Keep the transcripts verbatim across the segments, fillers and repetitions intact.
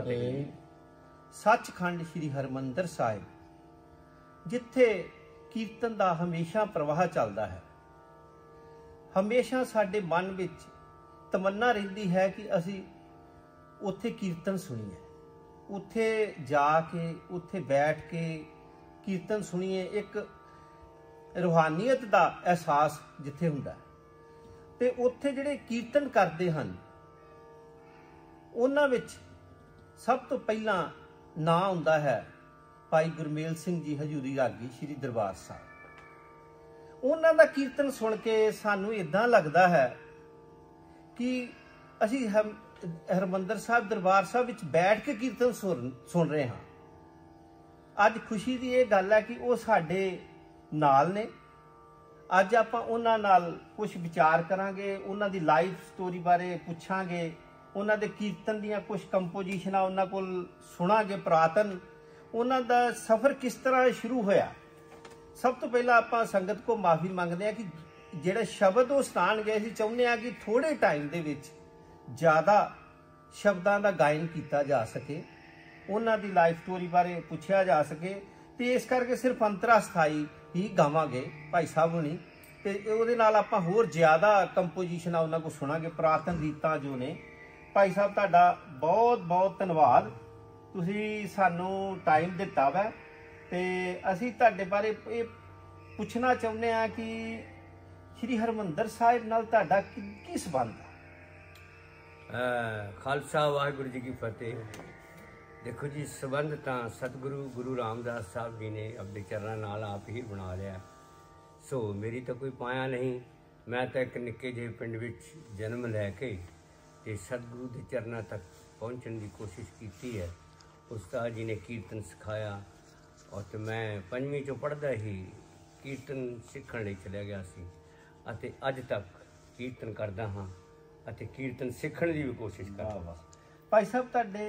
सचखंड श्री हरमंदर साहिब जिथे कीर्तन का हमेशा प्रवाह चलता है, हमेशा साडे मन विच तमन्ना रहिंदी है कि असी उत्थे कीर्तन सुनीए, उत्थे जाके उत्थे बैठ के कीर्तन सुनीए। एक रूहानीयत का एहसास जिथे हुंदा है ते उत्थे जिहड़े कीर्तन करते हैं उन्हां विच सब तो पहला नां हुंदा है भाई गुरमेल सिंह जी हजूरी रागी श्री दरबार साहब। उन्हां दा कीर्तन सुन के सानू इदां लगदा है कि असी हम हरमंदर साहब दरबार साहब विच बैठ के कीर्तन सुन सुन रहे हाँ। अज खुशी की यह गल है कि वो साडे नाल ने। अज आपां उन्हां नाल कुछ विचार करांगे, उन्हां दी लाइफ स्टोरी बारे पुछांगे, उन्हां दे कीर्तन दीयां कुछ कंपोजिशनां उन्हां कोल सुनांगे, पुरातन उन्हां दा सफ़र किस तरह शुरू होया। सब तो पहला आपां संगत को माफ़ी मंगते हैं कि जिहड़े शब्द वो सुनाण गए सी, चाहुंदे आ कि थोड़े टाइम दे विच ज़्यादा शब्दां दा गायन किया जा सके, उन्हां दी लाइफ स्टोरी बारे पुछया जा सके। तो इस करके सिर्फ अंतरा स्थाई ही गावांगे भाई साहब हुणी, ते उहदे नाल आपां होर ज़्यादा कंपोजिशनां उन्हां को सुनांगे, पुरातन रीतां जो ने। भाई साहब तुहाडा बहुत बहुत धन्नवाद, तुसीं सानू टाइम दिता वै ते असीं तुहाडे बारे ये पुछना चाहुंदे आ कि श्री हरमंदर साहिब नाल तुहाडा की संबंध है? खालसा वाहिगुरू जी की फतेह। देखो जी, संबंध तो सतगुरु गुरु रामदास साहब जी ने अपने चरणों नाल आप ही बना लिया। सो मेरी तो कोई पाया नहीं, मैं तो एक निक्के ਜਿਹੇ पिंड विच जन्म लैके ते सतगुरु के चरणों तक पहुँचने की कोशिश की है। उस्ताद जी ने कीर्तन सिखाया और तो मैं पंजवीं चो पढ़दा ही कीर्तन सीखण लई चलिया गया सी अते अज तक कीर्तन करदा हाँ अते कीर्तन सीखण दी भी कोशिश करदा। भाई साहब तुहाडे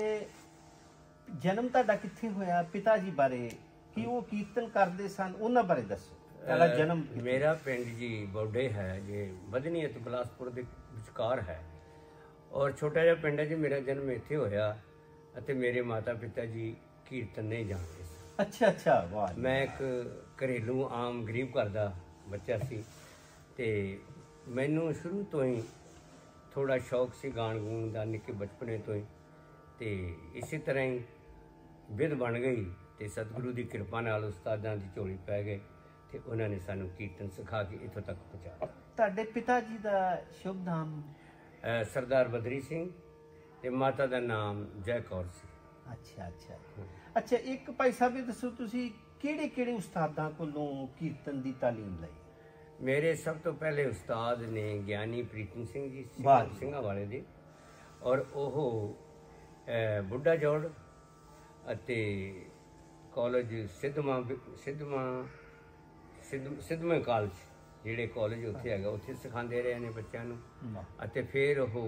जन्म तुहाडा कित्थे होया? पिता जी बारे कि वो कीर्तन करदे सन, उन्हां बारे दसो। तुहाडा जन्म? मेरा पिंड जी बौडे है जे बधनी अते बिलासपुर दे विचकार है और छोटा जिहा पिंड है जी। मेरा जन्म इत्थे होया अते मेरे माता पिता जी कीर्तन नहीं जानते। अच्छा अच्छा, वाह। मैं एक घरेलू आम गरीब घर का बच्चा सी ते मैनू शुरू तो ही थोड़ा शौक से गाण गूण का, निक्के बचपने तो ही। ते इसी तरह ही विध बन गई ते सतगुरु की कृपा नाल उस्तादां दी झोली पै गए ते उन्होंने सानू कीर्तन सिखा के इत्थों तक पहुँचाया। तुहाडे पिता जी का शुभ नाम? सरदार बदरी सिंह ते माता का नाम जय कौर सी। अच्छा अच्छा अच्छा, एक भाई साहब ये दसो तुसी किहड़े किहड़े उस्तादां कोलों कीर्तन की तालीम लई? मेरे सब तो पहले उस्ताद ने ज्ञानी प्रीतम सिंह जी सिंघा वाले दे, और ओह बुढ़ा जौड़ अते कॉलेज सिद्धमा सिद्धमा सिद्ध सिद्धमे कॉलेज ਜਿਹੜੇ कॉलेज उत्थे हैगा उत्थे सिखाते रहे ने बच्चों नूं। अते फिर वो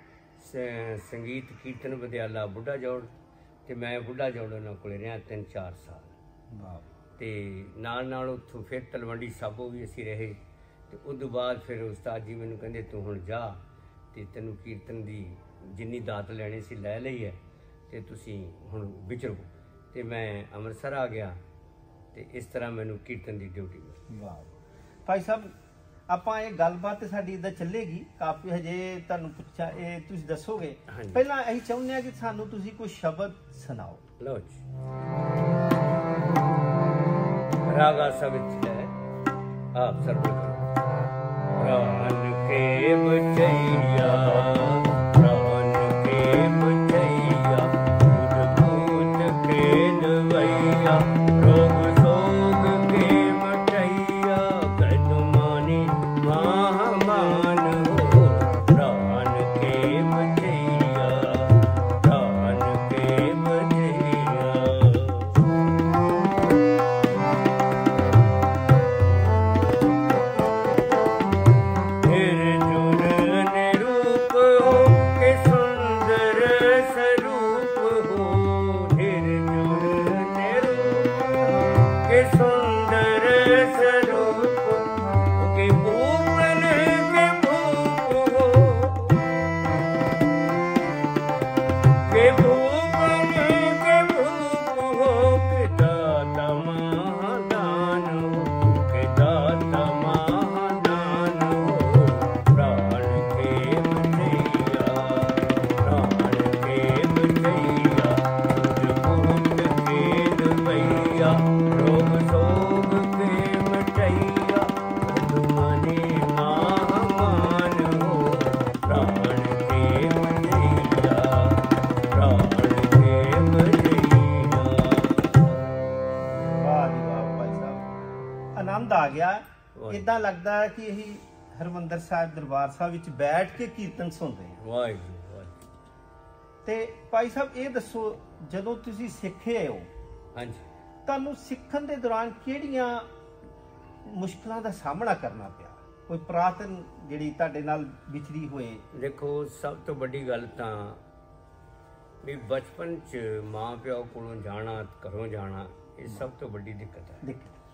संगीत कीर्तन विद्याला बुढ़ा जौड़ ते मैं बुढ़ा जौड़ उन्होंने को रहा तीन चार साल ते नाल नाल उत्थों फिर तलवंडी साबो भी असी रहे। तो उस तो बाद फिर उस्ताद जी मैनूं कहंदे तू हुण जा ते तैनूं कीर्तन दी जिन्नी दात लैनी सी लै लई है ते तुसीं हुण विचरो। ते मैं अमृतसर आ गया ते इस तरह मैनूं कीर्तन दी ड्यूटी मिली। वाह भाई साहब, ਆਪਾਂ ਇਹ ਗੱਲਬਾਤ ਸਾਡੀ ਇਦਾਂ ਚੱਲੇਗੀ ਕਾਫੀ। ਹਜੇ ਤੁਹਾਨੂੰ ਪੁੱਛਿਆ ਇਹ ਤੁਸੀਂ ਦੱਸੋਗੇ, ਪਹਿਲਾਂ ਅਸੀਂ ਚਾਹੁੰਦੇ ਆ ਕਿ ਸਾਨੂੰ ਤੁਸੀਂ ਕੋਈ ਸ਼ਬਦ ਸੁਣਾਓ। ਲਓ ਜੀ, ਰਾਗਾ ਸਵਿਤ ਹੈ ਆਪ ਸਰਵ ਕਰੋ। ਪ੍ਰਾਨ ਕੇ ਬਚਈਆ ਪ੍ਰਾਨ ਕੇ ਬਚਈਆ ਬੂਝ ਬੂਝ ਕੇ ਦਵਈਆ ਰੋਗ ਸੋਗ ਕੇ के भूप ਗਿਆ। ਇਦਾਂ ਲੱਗਦਾ ਹੈ ਕਿ ਇਹ ਹਰਮੰਦਰ ਸਾਹਿਬ ਦਰਬਾਰ ਸਾਹਿਬ ਵਿੱਚ ਬੈਠ ਕੇ ਕੀਰਤਨ ਸੁਣਦੇ ਆ। ਵਾਹਿਗੁਰੂ ਵਾਹਿਗੁਰੂ। ਤੇ ਭਾਈ ਸਾਹਿਬ ਇਹ ਦੱਸੋ, ਜਦੋਂ ਤੁਸੀਂ ਸਿੱਖੇ ਹੋ, ਹਾਂਜੀ, ਤੁਹਾਨੂੰ ਸਿੱਖਣ ਦੇ ਦੌਰਾਨ ਕਿਹੜੀਆਂ ਮੁਸ਼ਕਲਾਂ ਦਾ ਸਾਹਮਣਾ ਕਰਨਾ ਪਿਆ? ਕੋਈ ਪੁਰਾਤਨ ਜਿਹੜੀ ਤੁਹਾਡੇ ਨਾਲ ਵਿਚਰੀ ਹੋਏ? ਦੇਖੋ, ਸਭ ਤੋਂ ਵੱਡੀ ਗੱਲ ਤਾਂ ਵੀ ਬਚਪਨ 'ਚ ਮਾਂ ਪਿਓ ਕੋਲੋਂ ਜਾਣਾ, ਘਰੋਂ ਜਾਣਾ, ਇਹ ਸਭ ਤੋਂ ਵੱਡੀ ਦਿੱਕਤ ਹੈ।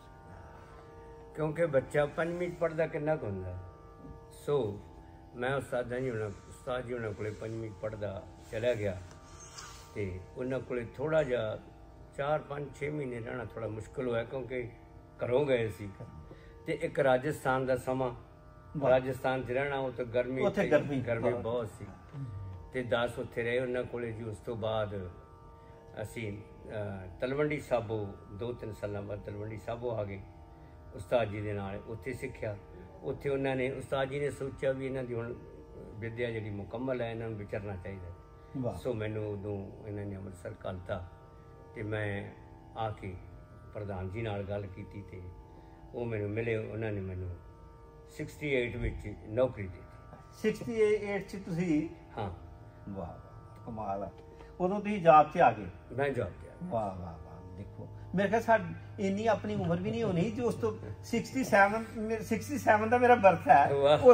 ਕਿਉਂਕਿ ਬੱਚਾ ਪੰਜਵੀਂ 'ਚ ਪੜ੍ਹਦਾ ਕਿੰਨਾ ਕੁ ਹੁੰਦਾ। ਸੋ ਮੈਂ ਉਸਤਾਦਾਂ ਜੀ ਉਹਨਾਂ ਉਸਤਾਦ ਜੀ ਉਹਨਾਂ ਕੋਲੇ ਪੰਜਵੀਂ 'ਚ ਪੜ੍ਹਦਾ ਚਲਾ ਗਿਆ ਅਤੇ ਉਹਨਾਂ ਕੋਲੇ ਥੋੜ੍ਹਾ ਜਿਹਾ ਚਾਰ ਪੰਜ ਛੇ ਮਹੀਨੇ ਰਹਿਣਾ ਥੋੜ੍ਹਾ ਮੁਸ਼ਕਿਲ ਹੋਇਆ, ਕਿਉਂਕਿ ਘਰੋਂ ਗਏ ਸੀ। ਅਤੇ ਇੱਕ ਰਾਜਸਥਾਨ ਦਾ ਸਮਾਂ, ਰਾਜਸਥਾਨ 'ਚ ਰਹਿਣਾ, ਉਹ ਤਾਂ ਗਰਮੀ ਗਰਮੀ ਗਰਮੀ ਬਹੁਤ ਸੀ। ਅਤੇ ਦਸ ਉੱਥੇ ਰਹੇ ਉਹਨਾਂ ਕੋਲੇ ਜੀ। ਉਸ ਤੋਂ ਬਾਅਦ ਅਸੀਂ ਤਲਵੰਡੀ ਸਾਬੋ, ਦੋ ਤਿੰਨ ਸਾਲਾਂ ਬਾਅਦ ਤਲਵੰਡੀ ਸਾਬੋ ਆ ਗਏ ਉਸਤਾਦ ਜੀ ਦੇ ਨਾਲ, ਉੱਥੇ ਸਿੱਖਿਆ। ਉੱਥੇ ਉਹਨਾਂ ਨੇ, ਉਸਤਾਦ ਜੀ ਨੇ ਸੋਚਿਆ ਵੀ ਇਹਨਾਂ ਦੀ ਹੁਣ ਵਿੱਦਿਆ ਜਿਹੜੀ ਮੁਕੰਮਲ ਹੈ, ਇਹਨਾਂ ਨੂੰ ਵਿਚਰਨਾ ਚਾਹੀਦਾ। ਸੋ ਮੈਨੂੰ ਉਦੋਂ ਇਹਨਾਂ ਨੇ ਅੰਮ੍ਰਿਤਸਰ ਘੱਲਤਾ ਅਤੇ ਮੈਂ ਆ ਕੇ ਪ੍ਰਧਾਨ ਜੀ ਨਾਲ ਗੱਲ ਕੀਤੀ ਅਤੇ ਉਹ ਮੈਨੂੰ ਮਿਲੇ। ਉਹਨਾਂ ਨੇ ਮੈਨੂੰ ਸਿਕਸਟੀ ਏਟ ਵਿੱਚ ਨੌਕਰੀ ਦਿੱਤੀ। ਸਿਕਸਟੀ ਏਟ 'ਚ ਤੁਸੀਂ? ਹਾਂ। ਵਾਹ ਵਾਹ, ਕਮਾਲ ਆ। ਉਦੋਂ ਤੁਸੀਂ ਜਾਬ 'ਚ ਆ ਗਏ? ਮੈਂ ਜਾਬ 'ਤੇ ਆ ਗਿਆ। ਵਾਹ ਵਾਹ ਵਾਹ। ਦੇਖੋ, ਮੇਰੇ ਖਿਆਲ ਸਾਡੀ ਇੰਨੀ ਆਪਣੀ ਉਮਰ ਵੀ ਨਹੀਂ ਹੋਣੀ ਜੋ ਉਸ ਤੋਂ ਸਿਕਸਟੀ ਸੈਵਨ ਸਿਕਸਟੀ ਸੈਵਨ ਦਾ ਮੇਰਾ ਬਰਥ ਹੈ।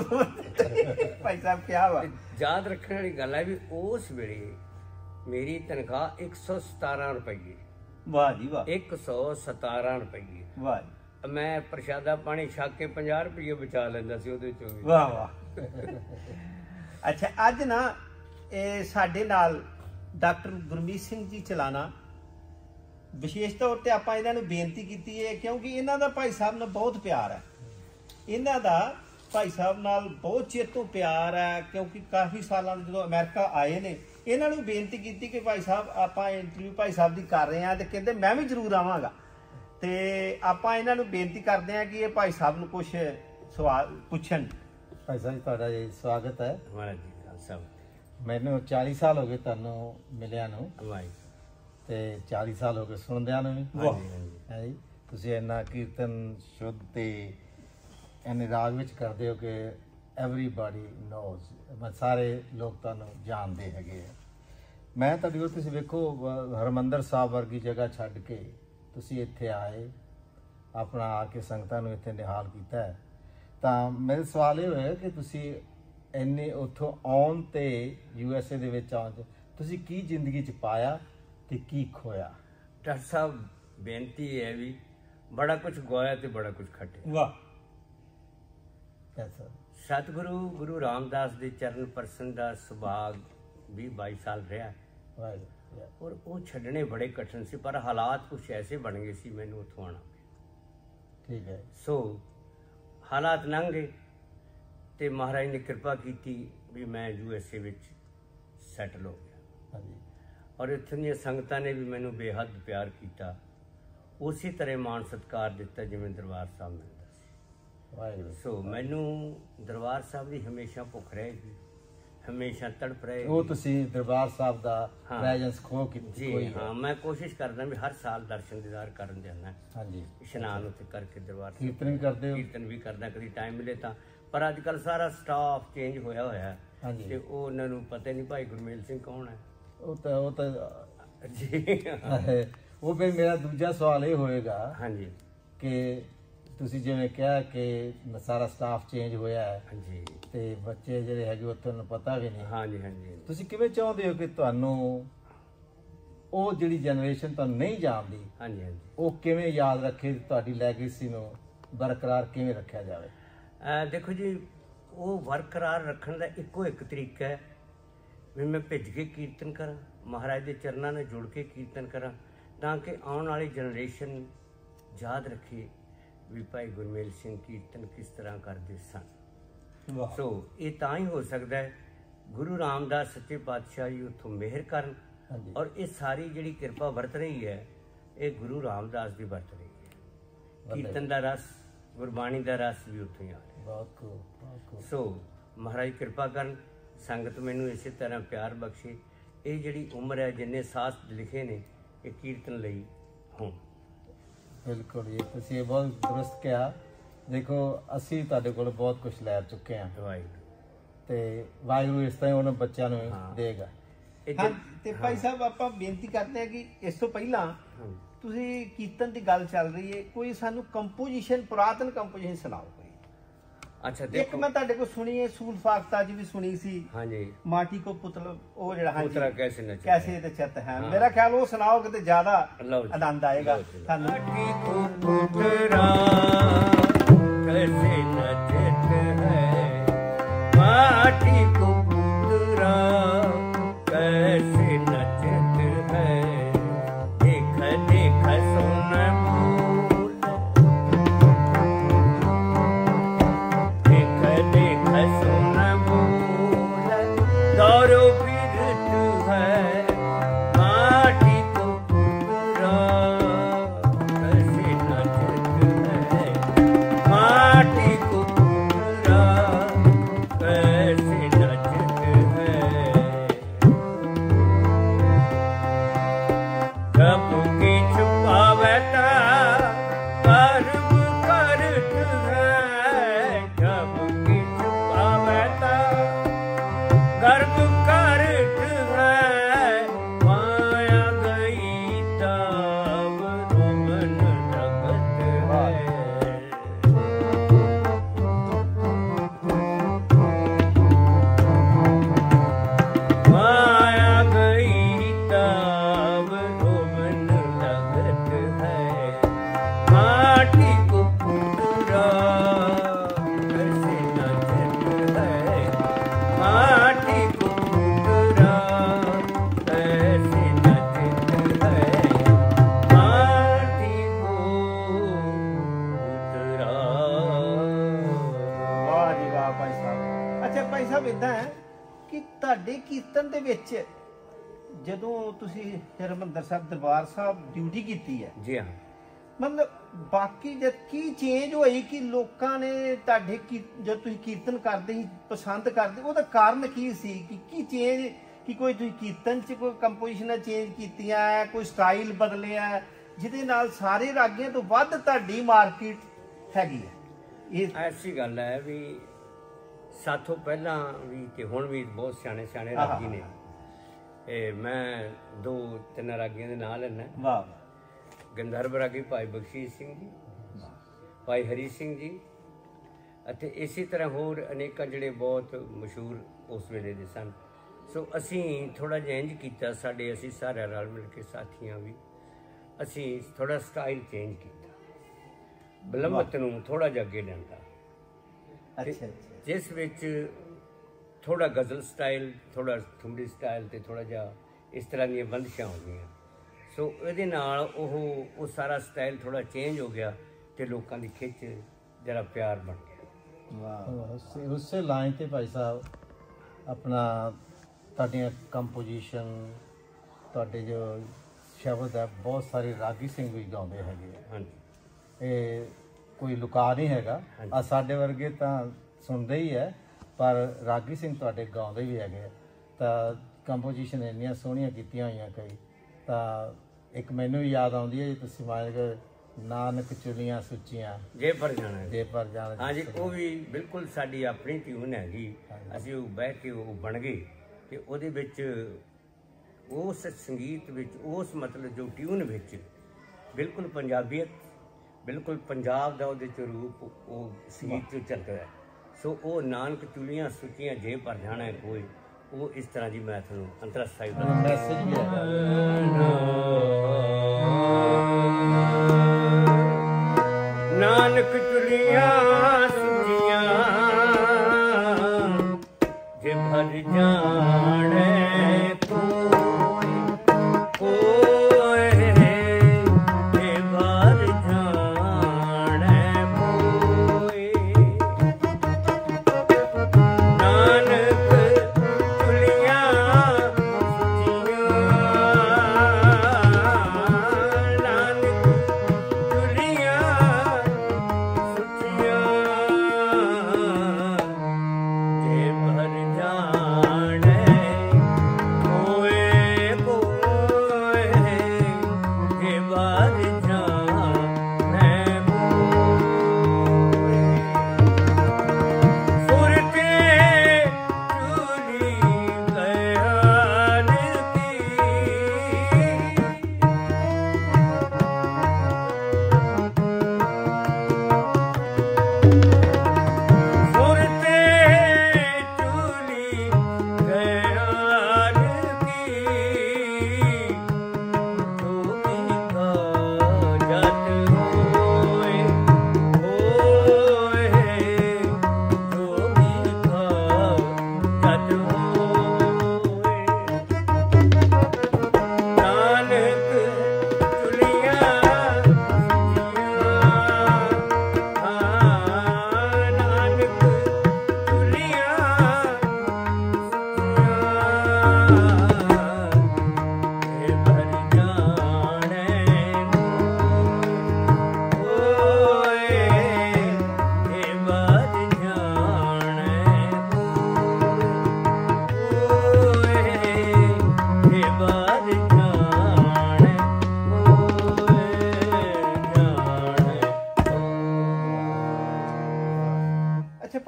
ਭਾਈ ਸਾਹਿਬ ਕਿਆ ਵਾ। ਯਾਦ ਰੱਖਣ ਵਾਲੀ ਗੱਲ ਹੈ ਵੀ ਉਸ ਵੇਲੇ ਮੇਰੀ ਤਨਖਾਹ ਇੱਕ ਸੌ ਸਤਾਰਾਂ ਰੁਪਈਏ। ਵਾਹ ਜੀ ਵਾਹ। ਇੱਕ ਸੌ ਸਤਾਰਾਂ ਰੁਪਈਏ। ਵਾਹ ਜੀ। ਮੈਂ ਪ੍ਰਸ਼ਾਦਾ ਪਾਣੀ ਛੱਕ ਕੇ ਪੰਜਾਹ ਰੁਪਈਏ ਬਚਾ ਲੈਂਦਾ ਸੀ ਉਹਦੇ ਚੋਂ ਵੀ। ਵਾਹ ਵਾਹ। ਅੱਛਾ, ਅੱਜ ਨਾ ਇਹ ਸਾਡੇ ਨਾਲ ਡਾਕਟਰ ਗੁਰਮੀਤ ਸਿੰਘ ਜੀ ਚਲਾਣਾ, ਵਿਸ਼ੇਸ਼ ਤੌਰ ਤੇ ਆਪਾਂ ਇਹਨਾਂ ਨੂੰ ਬੇਨਤੀ ਕੀਤੀ ਹੈ ਕਿਉਂਕਿ ਇਹਨਾਂ ਦਾ ਭਾਈ ਸਾਹਿਬ ਨਾਲ ਬਹੁਤ ਪਿਆਰ ਹੈ। ਇਹਨਾਂ ਦਾ ਭਾਈ ਸਾਹਿਬ ਨਾਲ ਬਹੁਤ ਚਿਰ ਤੋਂ ਪਿਆਰ ਹੈ, ਕਿਉਂਕਿ ਕਾਫੀ ਸਾਲਾਂ ਤੋਂ ਜਦੋਂ ਅਮਰੀਕਾ ਆਏ ਨੇ, ਇਹਨਾਂ ਨੂੰ ਬੇਨਤੀ ਕੀਤੀ ਕਿ ਭਾਈ ਸਾਹਿਬ ਆਪਾਂ ਇੰਟਰਵਿਊ ਭਾਈ ਸਾਹਿਬ ਦੀ ਕਰ ਰਹੇ ਹਾਂ, ਤੇ ਕਹਿੰਦੇ ਮੈਂ ਵੀ ਜ਼ਰੂਰ ਆਵਾਂਗਾ। ਤੇ ਆਪਾਂ ਇਹਨਾਂ ਨੂੰ ਬੇਨਤੀ ਕਰਦੇ ਹਾਂ ਕਿ ਇਹ ਭਾਈ ਸਾਹਿਬ ਨੂੰ ਕੁਝ ਸਵਾਲ ਪੁੱਛਣ। ਭਾਈ ਸਾਹਿਬ ਤੁਹਾਡਾ ਜੀ ਸਵਾਗਤ ਹੈ। ਮਹਾਰਾਜ ਜੀ ਸਾਹਿਬ, ਮੈਨੂੰ ਚਾਲੀ ਸਾਲ ਹੋ ਗਏ ਤੁਹਾਨੂੰ ਮਿਲਿਆ ਨੂੰ, ਤੇ ਚਾਲੀ ਸਾਲ ਹੋ ਗਏ ਸੁਣਦਿਆਂ ਨੂੰ ਵੀ। ਹੈ ਜੀ, ਤੁਸੀਂ ਇੰਨਾ ਕੀਰਤਨ ਸ਼ੁੱਧ ਤੇ ਇੰਨੇ ਰਾਗ ਵਿੱਚ ਕਰਦੇ ਹੋ ਕਿ ਐਵਰੀਬਾਡੀ ਨੋਜ਼, ਮੈਂ ਸਾਰੇ ਲੋਕ ਤੁਹਾਨੂੰ ਜਾਣਦੇ ਹੈਗੇ ਆ। ਮੈਂ ਤੁਹਾਡੀ ਕੋਲ, ਤੁਸੀਂ ਵੇਖੋ ਹਰਿਮੰਦਰ ਸਾਹਿਬ ਵਰਗੀ ਜਗ੍ਹਾ ਛੱਡ ਕੇ ਤੁਸੀਂ ਇੱਥੇ ਆਏ, ਆਪਣਾ ਆ ਕੇ ਸੰਗਤਾਂ ਨੂੰ ਇੱਥੇ ਨਿਹਾਲ ਕੀਤਾ ਹੈ। ਤਾਂ ਮੇਰਾ ਸਵਾਲ ਇਹ ਹੋਇਆ ਕਿ ਤੁਸੀਂ ਇੰਨੇ ਉੱਥੋਂ ਆਉਣ ਤੇ ਯੂ ਐਸ ਏ ਦੇ ਵਿੱਚ ਆਉਣ 'ਚ ਤੁਸੀਂ ਕੀ ਜ਼ਿੰਦਗੀ 'ਚ ਪਾਇਆ ਤੇ ਕੀ ਖੋਇਆ? ਡਾਕਟਰ ਸਾਹਿਬ, ਬੇਨਤੀ ਹੈ ਵੀ ਬੜਾ ਕੁਝ ਗਵਾਇਆ ਤੇ ਬੜਾ ਕੁਝ ਖੱਟਿਆ। ਵਾਹ। ਸਤਿਗੁਰੂ ਗੁਰੂ ਰਾਮਦਾਸ ਦੇ ਚਰਨ ਪਰਸਨ ਦਾ ਸੁਭਾਗ ਵੀਹ ਬਾਈ ਸਾਲ ਰਿਹਾ, ਔਰ ਉਹ ਛੱਡਣੇ ਬੜੇ ਕਠਿਨ ਸੀ, ਪਰ ਹਾਲਾਤ ਕੁਛ ਐਸੇ ਬਣ ਗਏ ਸੀ ਮੈਨੂੰ ਉੱਥੋਂ ਆਉਣਾ ਪਿਆ। ਠੀਕ ਹੈ। ਸੋ ਹਾਲਾਤ ਲੰਘ ਗਏ ਤੇ ਮਹਾਰਾਜ ਨੇ ਕਿਰਪਾ ਕੀਤੀ ਵੀ ਮੈਂ ਯੂ ਐਸ ਏ ਵਿੱਚ ਸੈਟਲ ਹੋ ਗਿਆ। ਹਾਂਜੀ। ਔਰ ਇੱਥੋਂ ਦੀਆਂ ਸੰਗਤਾਂ ਨੇ ਵੀ ਮੈਨੂੰ ਬੇਹੱਦ ਪਿਆਰ ਕੀਤਾ, ਉਸੇ ਤਰ੍ਹਾਂ ਮਾਣ ਸਤਿਕਾਰ ਦਿੱਤਾ ਜਿਵੇਂ ਦਰਬਾਰ ਸਾਹਿਬ ਮਿਲਦਾ ਸੀ। ਵਾਹਿਗੁਰੂ। ਸੋ ਮੈਨੂੰ ਦਰਬਾਰ ਸਾਹਿਬ ਦੀ ਹਮੇਸ਼ਾ ਭੁੱਖ ਰਹੇਗੀ, ਹਮੇਸ਼ਾ ਤੜਪ ਰਹੇਗੀ। ਉਹ ਤੁਸੀਂ ਦਰਬਾਰ ਸਾਹਿਬ ਦਾ ਪ੍ਰੈਜ਼ੈਂਸ ਖੋ ਕੀਤੀ? ਜੀ ਹਾਂ, ਮੈਂ ਕੋਸ਼ਿਸ਼ ਕਰਦਾ ਵੀ ਹਰ ਸਾਲ ਦਰਸ਼ਨ ਦੀਦਾਰ ਕਰਨ ਜਾਣਾ। ਹਾਂਜੀ। ਇਸ਼ਨਾਨ ਉੱਥੇ ਕਰਕੇ ਦਰਬਾਰ ਕੀਰਤਨ ਵੀ ਕਰਦੇ ਹੋ? ਕੀਰਤਨ ਵੀ ਕਰਦਾ, ਕਦੀ ਟਾਈਮ ਮਿਲੇ ਤਾਂ। ਪਰ ਅੱਜ ਕੱਲ੍ਹ ਸਾਰਾ ਸਟਾਫ ਚੇਂਜ ਹੋਇਆ ਹੋਇਆ ਤੇ ਉਹ ਉਹਨਾਂ ਨੂੰ ਪਤਾ ਨਹੀਂ ਭਾਈ ਗੁਰਮੇਲ ਸਿੰਘ ਕੌਣ ਹੈ। ਉਹ ਤਾਂ ਉਹ ਤਾਂ ਜੀ ਉਹ ਫਿਰ ਮੇਰਾ ਦੂਜਾ ਸਵਾਲ ਇਹ ਹੋਏਗਾ ਹਾਂਜੀ ਕਿ ਤੁਸੀਂ ਜਿਵੇਂ ਕਿਹਾ ਕਿ ਸਾਰਾ ਸਟਾਫ ਚੇਂਜ ਹੋਇਆ ਹੈ, ਹਾਂਜੀ, ਤੇ ਬੱਚੇ ਜਿਹੜੇ ਹੈਗੇ ਉੱਥੇ ਨੂੰ ਪਤਾ ਵੀ ਨਹੀਂ। ਹਾਂਜੀ ਹਾਂਜੀ। ਤੁਸੀਂ ਕਿਵੇਂ ਚਾਹੁੰਦੇ ਹੋ ਕਿ ਤੁਹਾਨੂੰ ਉਹ ਜਿਹੜੀ ਜਨਰੇਸ਼ਨ ਤੁਹਾਨੂੰ ਨਹੀਂ ਜਾਣਦੀ, ਹਾਂਜੀ ਹਾਂਜੀ, ਉਹ ਕਿਵੇਂ ਯਾਦ ਰੱਖੇ, ਤੁਹਾਡੀ ਲੈਗੇਸੀ ਨੂੰ ਬਰਕਰਾਰ ਕਿਵੇਂ ਰੱਖਿਆ ਜਾਵੇ? ਦੇਖੋ ਜੀ, ਉਹ ਬਰਕਰਾਰ ਰੱਖਣ ਦਾ ਇੱਕੋ ਇੱਕ ਤਰੀਕਾ ਹੈ ਵੀ ਮੈਂ ਭਿੱਜ ਕੇ ਕੀਰਤਨ ਕਰਾਂ, ਮਹਾਰਾਜ ਦੇ ਚਰਨਾਂ ਨਾਲ ਜੁੜ ਕੇ ਕੀਰਤਨ ਕਰਾਂ, ਤਾਂ ਕਿ ਆਉਣ ਵਾਲੀ ਜਨਰੇਸ਼ਨ ਯਾਦ ਰੱਖੇ ਵੀ ਭਾਈ ਗੁਰਮੇਲ ਸਿੰਘ ਕੀਰਤਨ ਕਿਸ ਤਰ੍ਹਾਂ ਕਰਦੇ ਸਨ। ਸੋ ਇਹ ਤਾਂ ਹੀ ਹੋ ਸਕਦਾ ਹੈ ਗੁਰੂ ਰਾਮਦਾਸ ਸੱਚੇ ਪਾਤਸ਼ਾਹ ਜੀ ਉੱਥੋਂ ਮਿਹਰ ਕਰਨ, ਔਰ ਇਹ ਸਾਰੀ ਜਿਹੜੀ ਕਿਰਪਾ ਵਰਤ ਰਹੀ ਹੈ ਇਹ ਗੁਰੂ ਰਾਮਦਾਸ ਦੀ ਵਰਤ ਰਹੀ ਹੈ। ਕੀਰਤਨ ਦਾ ਰਸ, ਗੁਰਬਾਣੀ ਦਾ ਰਸ ਵੀ ਉੱਥੋਂ ਹੀ ਆ ਰਿਹਾ। ਸੋ ਮਹਾਰਾਜ ਕਿਰਪਾ ਕਰਨ, ਸੰਗਤ ਮੈਨੂੰ ਇਸੇ ਤਰ੍ਹਾਂ ਪਿਆਰ ਬਖਸ਼ੇ। ਇਹ ਜਿਹੜੀ ਉਮਰ ਹੈ, ਜਿੰਨੇ ਸਾਸ ਲਿਖੇ ਨੇ ਇਹ ਕੀਰਤਨ ਲਈ ਹੋਣ। ਬਿਲਕੁਲ, ਇਹ ਤੁਸੀਂ ਇਹ ਬਹੁਤ ਦਰੁਸਤ ਕਿਹਾ ਦੇਖੋ ਅਸੀਂ ਤੁਹਾਡੇ ਕੋਲ ਬਹੁਤ ਕੁਝ ਲੈ ਚੁੱਕੇ ਹਾਂ ਵਾਹਿਗੁਰੂ, ਤੇ ਵਾਹਿਗੁਰੂ ਇਸ ਤਰ੍ਹਾਂ ਉਹਨਾਂ ਬੱਚਿਆਂ ਨੂੰ ਦੇਗਾ। ਹਾਂ ਤੇ ਭਾਈ ਸਾਹਿਬ ਆਪਾਂ ਬੇਨਤੀ ਕਰਦੇ ਹਾਂ ਕਿ ਇਸ ਤੋਂ ਪਹਿਲਾਂ ਤੁਸੀਂ ਕੀਰਤਨ ਦੀ ਗੱਲ ਚੱਲ ਰਹੀ ਹੈ, ਕੋਈ ਸਾਨੂੰ ਕੰਪੋਜੀਸ਼ਨ, ਪੁਰਾਤਨ ਕੰਪੋਜੀਸ਼ਨ ਸੁਣਾਓ ਕੋਈ। ਅੱਛਾ ਇੱਕ ਦੇਖੋ, ਮੈਂ ਤੁਹਾਡੇ ਕੋਲ ਸੁਣੀ ਹੈ, ਸੂਲ ਫਾਕਤਾ ਜੀ ਵੀ ਸੁਣੀ ਸੀ, ਹਾਂਜੀ ਮਾਟੀ ਕੋ ਪੁਤਲ, ਉਹ ਜਿਹੜਾ ਹਾਂਜੀ ਪੁੱਤਰਾ ਕੈਸੇ ਨੱਚੇ ਕੈਸੇ ਤੇ ਚਿੱਤ ਹੈ, ਮੇਰਾ ਖਿਆਲ ਉਹ ਸੁਣਾਓਗੇ ਤੇ ਜ਼ਿਆਦਾ ਲਓ ਜੀ, ਆਨੰਦ ਆਏਗਾ ਲਓ ਜੀ। ਤੁਹਾਨੂੰ। माटी को पुतरा कैसे नचत है, माटी को पुतरा कैसे नचत है, देख देख सुन बोल, देख देख सुन बोल, दौड़ो फिरत है, माटी को पुतरा कैसे नचत है, माटी को पुतरा कैसे नचत है, कब की छुपावता कर्म करत है, कब की छुपावता गर्भ करत है, माया गई तब रोमन जगत है, माया गई तब रोमन जगत है, माटी को पुतरा कैसे नचत है, माटी को पुतरा कैसे नचत है, माटी को पुतरा। ਵਾਹ ਜੀ ਵਾਹ ਭਾਈ ਸਾਹਿਬ। ਅੱਛਾ ਭਾਈ ਸਾਹਿਬ ਇਦਾਂ ਹੈ ਕਿ ਤੁਹਾਡੇ ਕੀਰਤਨ ਦੇ ਵਿੱਚ ਜਦੋਂ ਤੁਸੀਂ ਹਰਿਮੰਦਰ ਸਾਹਿਬ ਦਰਬਾਰ ਸਾਹਿਬ ਡਿਊਟੀ ਕੀਤੀ ਹੈ, ਜੀ ਹਾਂ, ਮਤਲਬ ਬਾਕੀ ਜਦ ਕੀ ਚੇਂਜ ਹੋਈ ਕਿ ਲੋਕਾਂ ਨੇ ਤੁਹਾਡੇ ਕੀ ਜਦ ਤੁਸੀਂ ਕੀਰਤਨ ਕਰਦੇ ਸੀ ਪਸੰਦ ਕਰਦੇ, ਉਹਦਾ ਕਾਰਨ ਕੀ ਸੀ ਕਿ ਕੀ ਚੇਂਜ, ਕਿ ਕੋਈ ਤੁਸੀਂ ਕੀਰਤਨ 'ਚ ਕੋਈ ਕੰਪੋਜੀਸ਼ਨਾਂ ਚੇਂਜ ਕੀਤੀਆਂ ਹੈ, ਕੋਈ ਸਟਾਈਲ ਬਦਲਿਆ ਹੈ, ਜਿਹਦੇ ਨਾਲ ਸਾਰੇ ਰਾਗੀਆਂ ਤੋਂ ਵੱਧ ਤੁਹਾਡੀ ਮਾਰਕੀਟ ਹੈਗੀ ਹੈ। ਇਹ ਐਸੀ ਗੱਲ ਹੈ ਵੀ ਸਾਥੋਂ ਪਹਿਲਾਂ ਵੀ ਤੇ ਹੁਣ ਵੀ ਬਹੁਤ ਸਿਆਣੇ ਸਿਆਣੇ ਰਾਗੀ ਨੇ। ਇਹ ਮੈਂ ਦੋ ਤਿੰਨ ਰਾਗੀਆਂ ਦੇ ਨਾਂ ਲੈਣਾ। ਵਾਹ ਗੰਧਰਵ ਰਾਗੀ ਭਾਈ ਬਖਸ਼ੀਸ਼ ਸਿੰਘ ਜੀ, ਭਾਈ ਹਰੀ ਸਿੰਘ ਜੀ, ਅਤੇ ਇਸੇ ਤਰ੍ਹਾਂ ਹੋਰ ਅਨੇਕਾਂ ਜਿਹੜੇ ਬਹੁਤ ਮਸ਼ਹੂਰ ਉਸ ਵੇਲੇ ਦੇ ਸਨ। ਸੋ ਅਸੀਂ ਥੋੜ੍ਹਾ ਜਿਹਾ ਇੰਝ ਕੀਤਾ, ਸਾਡੇ ਅਸੀਂ ਸਾਰਿਆਂ ਰਲ ਮਿਲ ਕੇ ਸਾਥੀਆਂ ਵੀ ਅਸੀਂ ਥੋੜ੍ਹਾ ਸਟਾਈਲ ਚੇਂਜ ਕੀਤਾ, ਬਲੰਮਤ ਨੂੰ ਥੋੜ੍ਹਾ ਜਿਹਾ ਅੱਗੇ ਲਿਆਂਦਾ, ਅੱਛਾ ਅੱਛਾ ਜਿਸ ਵਿੱਚ ਥੋੜ੍ਹਾ ਗਜ਼ਲ ਸਟਾਈਲ, ਥੋੜ੍ਹਾ ਠੁਮਰੀ ਸਟਾਈਲ ਅਤੇ ਥੋੜ੍ਹਾ ਜਿਹਾ ਇਸ ਤਰ੍ਹਾਂ ਦੀਆਂ ਬੰਦਿਸ਼ਾਂ ਹੋ ਗਈਆਂ। ਸੋ ਇਹਦੇ ਨਾਲ ਉਹ ਉਹ ਸਾਰਾ ਸਟਾਈਲ ਥੋੜ੍ਹਾ ਚੇਂਜ ਹੋ ਗਿਆ ਅਤੇ ਲੋਕਾਂ ਦੀ ਖਿੱਚ ਜਰਾ ਪਿਆਰ ਬਣ ਗਿਆ। ਵਾਹ ਉਸੇ ਉਸੇ ਲਾਈਨ ਤੇ ਭਾਈ ਸਾਹਿਬ ਆਪਣਾ ਤੁਹਾਡੀਆਂ ਕੰਪੋਜੀਸ਼ਨ, ਤੁਹਾਡੇ ਜੋ ਸ਼ਬਦ ਹੈ, ਬਹੁਤ ਸਾਰੇ ਰਾਗੀ ਸਿੰਘ ਵੀ ਗਾਉਂਦੇ ਹੈਗੇ ਆ। ਹਾਂਜੀ, ਇਹ ਕੋਈ ਲੁਕਾ ਨਹੀਂ ਹੈਗਾ, ਆ ਸਾਡੇ ਵਰਗੇ ਤਾਂ ਸੁਣਦੇ ਹੀ ਹੈ, ਪਰ ਰਾਗੀ ਸਿੰਘ ਤੁਹਾਡੇ ਗਾਉਂਦੇ ਵੀ ਹੈਗੇ ਆ। ਤਾਂ ਕੰਪੋਜੀਸ਼ਨ ਇੰਨੀਆਂ ਸੋਹਣੀਆਂ ਕੀਤੀਆਂ ਹੋਈਆਂ ਕਈ। ਤਾਂ ਇੱਕ ਮੈਨੂੰ ਵੀ ਯਾਦ ਆਉਂਦੀ ਹੈ ਜੀ, ਤੁਸੀਂ ਮਾਇਕ ਨਾਨਕ ਚੁਲੀਆਂ ਸੁੱਚੀਆਂ ਜੇ ਪਰ ਜਾਣਾ ਜੇ ਪਰ ਜਾਣਾ। ਹਾਂਜੀ, ਉਹ ਵੀ ਬਿਲਕੁਲ ਸਾਡੀ ਆਪਣੀ ਟਿਊਨ ਹੈਗੀ। ਅਸੀਂ ਉਹ ਬਹਿ ਕੇ ਉਹ ਬਣ ਗਏ ਅਤੇ ਉਹਦੇ ਵਿੱਚ ਉਸ ਸੰਗੀਤ ਵਿੱਚ, ਉਸ ਮਤਲਬ ਜੋ ਟਿਊਨ ਵਿੱਚ ਬਿਲਕੁਲ ਪੰਜਾਬੀਅਤ, ਬਿਲਕੁਲ ਪੰਜਾਬ ਦਾ ਉਹਦੇ 'ਚ ਰੂਪ ਉਹ ਸੰਗੀਤ 'ਚ ਚੱਲਦਾ ਹੈ। ਸੋ ਉਹ ਨਾਨਕ ਚੁਲੀਆਂ ਸੁੱਚੀਆਂ ਜੇ ਪਰ ਜਾਣਾ ਹੈ ਕੋਈ, ਉਹ ਇਸ ਤਰ੍ਹਾਂ ਦੀ ਮੈਂ ਤੁਹਾਨੂੰ ਅੰਤਰਸਥਾਈ ਮੈਸੇਜ ਵੀ ਹੈ। ਨਾਨਕ ਚੁਲੀਆਂ ਸੁੱਚੀਆਂ ਜੇ ਭਰ ਜਾਣੇ ਕੋਈ, ਕੋਈ ਜੇ ਭਰ ਜਾਣੇ ਕੋਈ, ਨਾਨਕ ਚੁਲੀਆਂ ਸੁੱਚੀਆਂ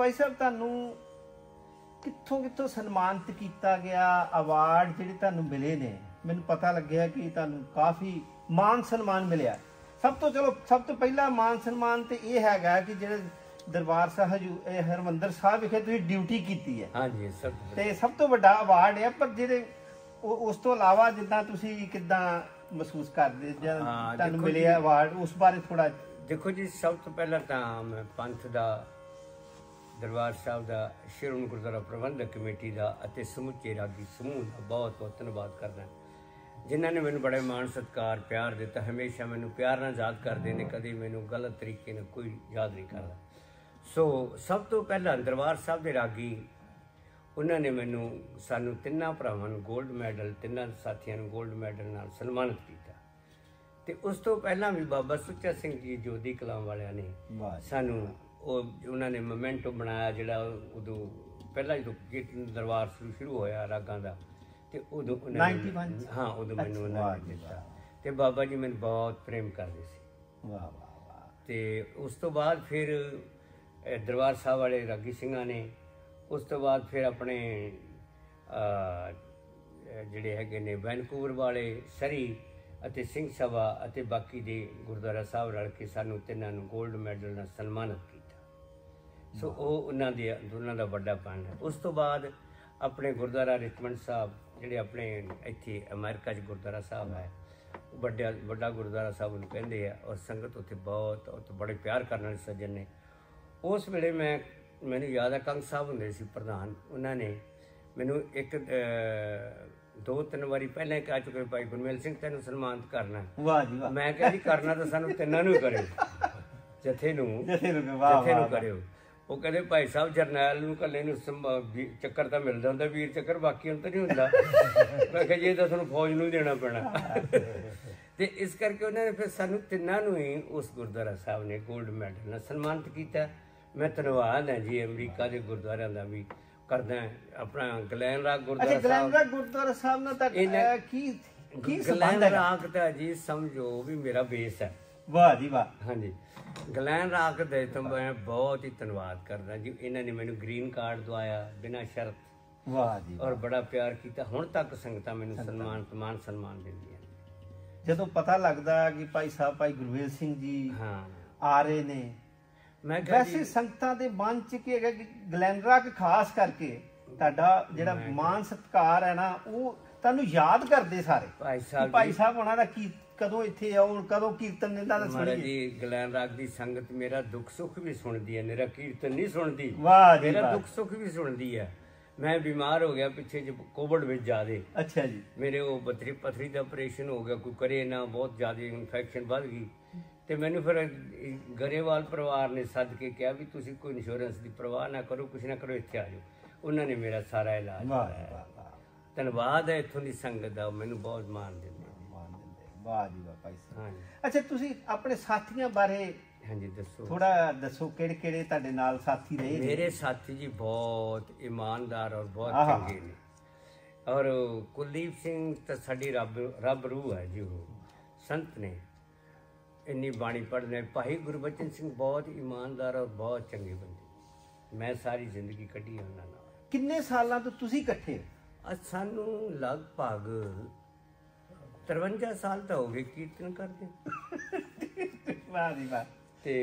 ਭਾਈ ਸਾਹਿਬ ਤੁਹਾਨੂੰ ਕਿੱਥੋਂ ਕਿੱਥੋਂ ਸਨਮਾਨਿਤ ਕੀਤਾ ਗਿਆ, ਅਵਾਰਡ ਜਿਹੜੇ ਤੁਹਾਨੂੰ ਮਿਲੇ ਨੇ? ਮੈਨੂੰ ਪਤਾ ਲੱਗਿਆ ਕਿ ਤੁਹਾਨੂੰ ਕਾਫੀ ਮਾਨ ਸਨਮਾਨ ਮਿਲਿਆ। ਸਭ ਤੋਂ ਚਲੋ ਸਭ ਤੋਂ ਪਹਿਲਾ ਮਾਨ ਸਨਮਾਨ ਤੇ ਇਹ ਹੈਗਾ ਕਿ ਜਿਹੜੇ ਦਰਬਾਰ ਸਾਹਿਬ ਹਜੂ- ਇਹ ਹਰਿਮੰਦਰ ਸਾਹਿਬ ਵਿਖੇ ਤੁਸੀਂ ਡਿਊਟੀ ਕੀਤੀ ਹੈ। ਹਾਂਜੀ ਸਭ ਤੇ ਸਭ ਤੋਂ ਵੱਡਾ ਅਵਾਰਡ ਹੈ। ਪਰ ਜਿਹੜੇ ਉਹ- ਉਸ ਤੋਂ ਇਲਾਵਾ ਜਿੱਦਾਂ ਤੁਸੀਂ ਕਿੱਦਾਂ ਮਹਿਸੂਸ ਕਰਦੇ ਜਾਂ ਹਾਂ, ਤੁਹਾਨੂੰ ਦੇਖੋ ਮਿਲਿਆ ਜੀ- ਅਵਾਰਡ, ਉਸ ਬਾਰੇ ਥੋੜਾ। ਦੇਖੋ ਜੀ, ਸਭ ਤੋਂ ਪਹਿਲਾਂ ਤਾਂ ਮੈਂ ਪੰਥ ਦਾ, ਦਰਬਾਰ ਸਾਹਿਬ ਦਾ, ਸ਼੍ਰੋਮਣੀ ਗੁਰਦੁਆਰਾ ਪ੍ਰਬੰਧਕ ਕਮੇਟੀ ਦਾ ਅਤੇ ਸਮੁੱਚੇ ਰਾਗੀ ਸਮੂਹ ਦਾ ਬਹੁਤ ਬਹੁਤ ਧੰਨਵਾਦ ਕਰਦਾ, ਜਿਨ੍ਹਾਂ ਨੇ ਮੈਨੂੰ ਬੜੇ ਮਾਣ ਸਤਿਕਾਰ ਪਿਆਰ ਦਿੱਤਾ। ਹਮੇਸ਼ਾ ਮੈਨੂੰ ਪਿਆਰ ਨਾਲ ਯਾਦ ਕਰਦੇ ਨੇ, ਕਦੇ ਮੈਨੂੰ ਗਲਤ ਤਰੀਕੇ ਨਾਲ ਕੋਈ ਯਾਦ ਨਹੀਂ ਕਰਦਾ। ਸੋ ਸਭ ਤੋਂ ਪਹਿਲਾਂ ਦਰਬਾਰ ਸਾਹਿਬ ਦੇ ਰਾਗੀ, ਉਹਨਾਂ ਨੇ ਮੈਨੂੰ, ਸਾਨੂੰ ਤਿੰਨਾਂ ਭਰਾਵਾਂ ਨੂੰ ਗੋਲਡ ਮੈਡਲ, ਤਿੰਨਾਂ ਸਾਥੀਆਂ ਨੂੰ ਗੋਲਡ ਮੈਡਲ ਨਾਲ ਸਨਮਾਨਿਤ ਕੀਤਾ। ਤੇ ਉਸ ਤੋਂ ਪਹਿਲਾਂ ਵੀ ਬਾਬਾ ਸੁੱਚਾ ਸਿੰਘ ਜੀ ਜੋਧੀ ਕਲਾਮ ਵਾਲਿਆਂ ਨੇ ਸਾਨੂੰ ਉਹ ਉਹਨਾਂ ਨੇ ਮੋਮੈਂਟੋ ਬਣਾਇਆ, ਜਿਹੜਾ ਉਦੋਂ ਪਹਿਲਾਂ ਜਦੋਂ ਕੀਰਤਨ ਦਰਬਾਰ ਸ਼ੁਰੂ ਹੋਇਆ ਰਾਗਾਂ ਦਾ, ਤੇ ਉਦੋਂ ਉਹਨਾਂ ਨੇ, ਹਾਂ ਉਦੋਂ ਮੈਨੂੰ ਉਹਨਾਂ ਨੇ ਦਿੱਤਾ। ਤੇ ਬਾਬਾ ਜੀ ਮੈਨੂੰ ਬਹੁਤ ਪ੍ਰੇਮ ਕਰਦੇ ਸੀ। ਵਾਹ ਵਾਹ ਵਾਹ। ਤੇ ਉਸ ਤੋਂ ਬਾਅਦ ਫਿਰ ਦਰਬਾਰ ਸਾਹਿਬ ਵਾਲੇ ਰਾਗੀ ਸਿੰਘਾਂ ਨੇ, ਉਸ ਤੋਂ ਬਾਅਦ ਫਿਰ ਆਪਣੇ ਜਿਹੜੇ ਹੈਗੇ ਨੇ ਵੈਨਕੂਵਰ ਵਾਲੇ, ਸਰੀ ਅਤੇ ਸਿੰਘ ਸਭਾ ਅਤੇ ਬਾਕੀ ਦੇ ਗੁਰਦੁਆਰਾ ਸਾਹਿਬ ਰਲ ਕੇ ਸਾਨੂੰ ਤਿੰਨਾਂ ਨੂੰ ਗੋਲਡ ਮੈਡਲ ਨਾਲ ਸਨਮਾਨਿਤ ਕੀਤਾ। ਸੋ ਉਹ ਉਹਨਾਂ ਦੇ ਦੋਨਾਂ ਦਾ ਵੱਡਾ ਪੰਡ ਹੈ। ਉਸ ਤੋਂ ਬਾਅਦ ਆਪਣੇ ਗੁਰਦੁਆਰਾ ਰਿਚਮੰਡ ਸਾਹਿਬ, ਜਿਹੜੇ ਆਪਣੇ ਇੱਥੇ ਅਮਰੀਕਾ 'ਚ ਗੁਰਦੁਆਰਾ ਸਾਹਿਬ ਹੈ, ਵੱਡਾ ਵੱਡਾ ਗੁਰਦੁਆਰਾ ਸਾਹਿਬ ਨੂੰ ਕਹਿੰਦੇ ਆ, ਔਰ ਸੰਗਤ ਉੱਥੇ ਬਹੁਤ ਉੱਥੇ ਬੜੇ ਪਿਆਰ ਕਰਨ ਵਾਲੇ ਸੱਜਣ ਨੇ। ਉਸ ਵੇਲੇ ਮੈਂ ਮੈਨੂੰ ਯਾਦ ਹੈ ਕੰਗ ਸਾਹਿਬ ਹੁੰਦੇ ਸੀ ਪ੍ਰਧਾਨ, ਉਹਨਾਂ ਨੇ ਮੈਨੂੰ ਇੱਕ ਦੋ ਤਿੰਨ ਵਾਰੀ ਪਹਿਲਾਂ ਹੀ ਕਹਿ ਚੁੱਕੇ, ਭਾਈ ਗੁਰਮੇਲ ਸਿੰਘ ਤੈਨੂੰ ਸਨਮਾਨਿਤ ਕਰਨਾ। ਵਾਹ ਜੀ ਵਾਹ। ਮੈਂ ਕਿਹਾ ਜੀ ਕਰਨਾ ਤਾਂ ਸਾਨੂੰ ਤਿੰਨਾਂ ਨੂੰ ਕਰਿਓ, ਜਥੇ ਨੂੰ ਜਥੇ ਨੂੰ ਕਰਿਓ। ਉਹ ਕਹਿੰਦੇ ਭਾਈ ਸਾਹਿਬ ਜਰਨੈਲ ਨੂੰ ਇਕੱਲੇ ਨੂੰ ਚੱਕਰ ਤਾਂ ਮਿਲਦਾ ਹੁੰਦਾ, ਵੀਰ ਚੱਕਰ, ਬਾਕੀ ਨੂੰ ਤਾਂ ਨਹੀਂ ਹੁੰਦਾ। ਮੈਂ ਕਿਹਾ ਜੀ ਇਹ ਤਾਂ ਤੁਹਾਨੂੰ ਫੌਜ ਨੂੰ ਦੇਣਾ ਪੈਣਾ। ਤੇ ਇਸ ਕਰਕੇ ਉਹਨਾਂ ਨੇ ਫਿਰ ਸਾਨੂੰ ਤਿੰਨਾਂ ਨੂੰ ਹੀ ਉਸ ਗੁਰਦੁਆਰਾ ਸਾਹਿਬ ਨੇ ਗੋਲਡ ਮੈਡਲ ਨਾਲ ਸਨਮਾਨਿਤ ਕੀਤਾ। ਮੈਂ ਧੰਨਵਾਦ ਹੈ ਜੀ ਅਮਰੀਕਾ ਦੇ ਗੁਰਦੁਆਰਿਆਂ ਦਾ ਵੀ ਕਰਦਾ। ਆਪਣਾ ਗਲੈਨ ਰਾਗ ਗੁਰਦੁਆਰਾ ਸਾਹਿਬ, ਗਲੈਨ ਰਾਗ ਗੁਰਦੁਆਰਾ ਸਾਹਿਬ ਨਾਲ ਤਾਂ ਕੀ ਕੀ ਸੰਬੰਧ ਹੈ? ਗਲੈਨ ਰਾਗ ਤਾਂ ਜੀ ਸਮਝੋ ਵੀ ਮੇਰਾ ਬੇਸ ਹੈ। ਵਾਹ ਜੀ ਵਾਹ। ਹਾਂਜੀ, ਗਲੈਨ ਰਾਗ ਦੇ ਤਾਂ ਮੈਂ ਬਹੁਤ ਹੀ ਧੰਨਵਾਦ ਕਰਦਾ ਜੀ। ਇਹਨਾਂ ਨੇ ਮੈਨੂੰ ਗ੍ਰੀਨ ਕਾਰਡ ਦਵਾਇਆ ਬਿਨਾਂ ਸ਼ਰਤ। ਵਾਹ ਜੀ। ਔਰ ਬੜਾ ਪਿਆਰ ਕੀਤਾ। ਹੁਣ ਤੱਕ ਸੰਗਤਾਂ ਮੈਨੂੰ ਸਨਮਾਨ ਮਾਨ ਸਨਮਾਨ ਦਿੰਦੀਆਂ। ਜਦੋਂ ਪਤਾ ਲੱਗਦਾ ਕਿ ਭਾਈ ਸਾਹਿਬ ਭਾਈ ਗੁਰਵੇਲ ਸਿੰਘ ਜੀ ਹਾਂ ਆ ਰਹੇ ਨੇ, ਮੈਂ ਵੈਸੇ ਸੰਗਤਾਂ ਦੇ ਮਨ ਚ ਕੀ ਹੈਗਾ ਕਿ ਗਲੈਨ ਰਾਗ ਖਾਸ ਕਰਕੇ ਤੁਹਾਡਾ ਜਿਹੜਾ ਮਾਨ ਸਤਿਕਾਰ ਹੈ ਨਾ, ਉਹ ਤੁਹਾਨੂੰ ਯਾਦ ਕਰਦੇ ਸਾਰੇ ਭਾਈ ਸਾਹਿਬ। ਭਾਈ ਸਾਹਿਬ ਉਹਨਾਂ ਦਾ ਕੀ ਕਦੋਂ ਇੱਥੇ ਆਉਣ, ਕਦੋਂ ਕੀਰਤਨ ਇਹਨਾਂ ਦਾ ਸੁਣੀਏ ਜੀ। ਗਲੈਨ ਰਾਗ ਦੀ ਸੰਗਤ ਮੇਰਾ ਦੁੱਖ ਸੁੱਖ ਵੀ ਸੁਣਦੀ ਹੈ, ਮੇਰਾ ਕੀਰਤਨ ਨਹੀਂ ਸੁਣਦੀ। ਵਾਹ ਜੀ। ਮੇਰਾ ਦੁੱਖ ਸੁੱਖ ਵੀ ਸੁਣਦੀ ਹੈ। ਮੈਂ ਬਿਮਾਰ ਹੋ ਗਿਆ ਪਿੱਛੇ ਜੇ ਕੋਵਿਡ ਵਿੱਚ ਜ਼ਿਆਦੇ। ਅੱਛਾ ਜੀ। ਮੇਰੇ ਉਹ ਪੱਥਰੀ ਪੱਥਰੀ ਦਾ ਆਪਰੇਸ਼ਨ ਹੋ ਗਿਆ, ਕੋਈ ਕਰੇ ਨਾ, ਬਹੁਤ ਜ਼ਿਆਦਾ ਇਨਫੈਕਸ਼ਨ ਵੱਧ ਗਈ। ਤੇ ਮੈਨੂੰ ਫਿਰ ਗਰੇਵਾਲ ਪਰਿਵਾਰ ਨੇ ਸੱਦ ਕੇ ਕਿਹਾ ਵੀ ਤੁਸੀਂ ਕੋਈ ਇੰਸ਼ੋਰੈਂਸ ਦੀ ਪਰਵਾਹ ਨਾ ਕਰੋ, ਕੁਛ ਨਾ ਕਰੋ, ਇੱਥੇ ਆ ਜਾਓ। ਉਹਨਾਂ ਨੇ ਮੇਰਾ ਸਾਰਾ ਇਲਾਜ ਕਰਾਇਆ। ਧੰਨਵਾਦ ਹੈ ਇੱਥੋਂ ਦੀ ਸੰਗਤ ਦਾ, ਮੈਨੂੰ ਬਹੁਤ ਮਾਣ ਦਿੰਦੇ। ਵਾਹ ਜੀ ਵਾਹ ਭਾਈ ਸਾਹਿਬ। ਅੱਛਾ, ਤੁਸੀਂ ਆਪਣੇ ਸਾਥੀਆਂ ਬਾਰੇ ਹਾਂਜੀ ਦੱਸੋ, ਥੋੜਾ ਦੱਸੋ, ਕਿਹੜੇ ਕਿਹੜੇ ਤੁਹਾਡੇ ਨਾਲ ਸਾਥੀ ਰਹੇ? ਮੇਰੇ ਸਾਥੀ ਜੀ ਬਹੁਤ ਇਮਾਨਦਾਰ ਔਰ ਬਹੁਤ ਚੰਗੇ ਨੇ। ਔਰ ਕੁਲਦੀਪ ਸਿੰਘ ਤਾਂ ਸਾਡੀ ਰੱਬ ਰੱਬ ਰੂਹ ਹੈ ਜੀ, ਉਹ ਸੰਤ ਨੇ, ਇੰਨੀ ਬਾਣੀ ਪੜ੍ਹਨੇ। ਭਾਈ ਗੁਰਬਚਨ ਸਿੰਘ ਬਹੁਤ ਇਮਾਨਦਾਰ ਔਰ ਬਹੁਤ ਚੰਗੇ ਬੰਦੇ। ਮੈਂ ਸਾਰੀ ਜ਼ਿੰਦਗੀ ਕੱਢੀ ਉਹਨਾਂ ਨਾਲ। ਕਿੰਨੇ ਸਾਲਾਂ ਤੋਂ ਤੁਸੀਂ ਇਕੱਠੇ? ਸਾਨੂੰ ਲਗਭਗ ਤਰਵੰਜਾ ਸਾਲ ਤਾਂ ਹੋ ਗਏ ਕੀਰਤਨ ਕਰਦੇ। ਵਾਹ ਜੀ ਵਾਹ। ਤੇ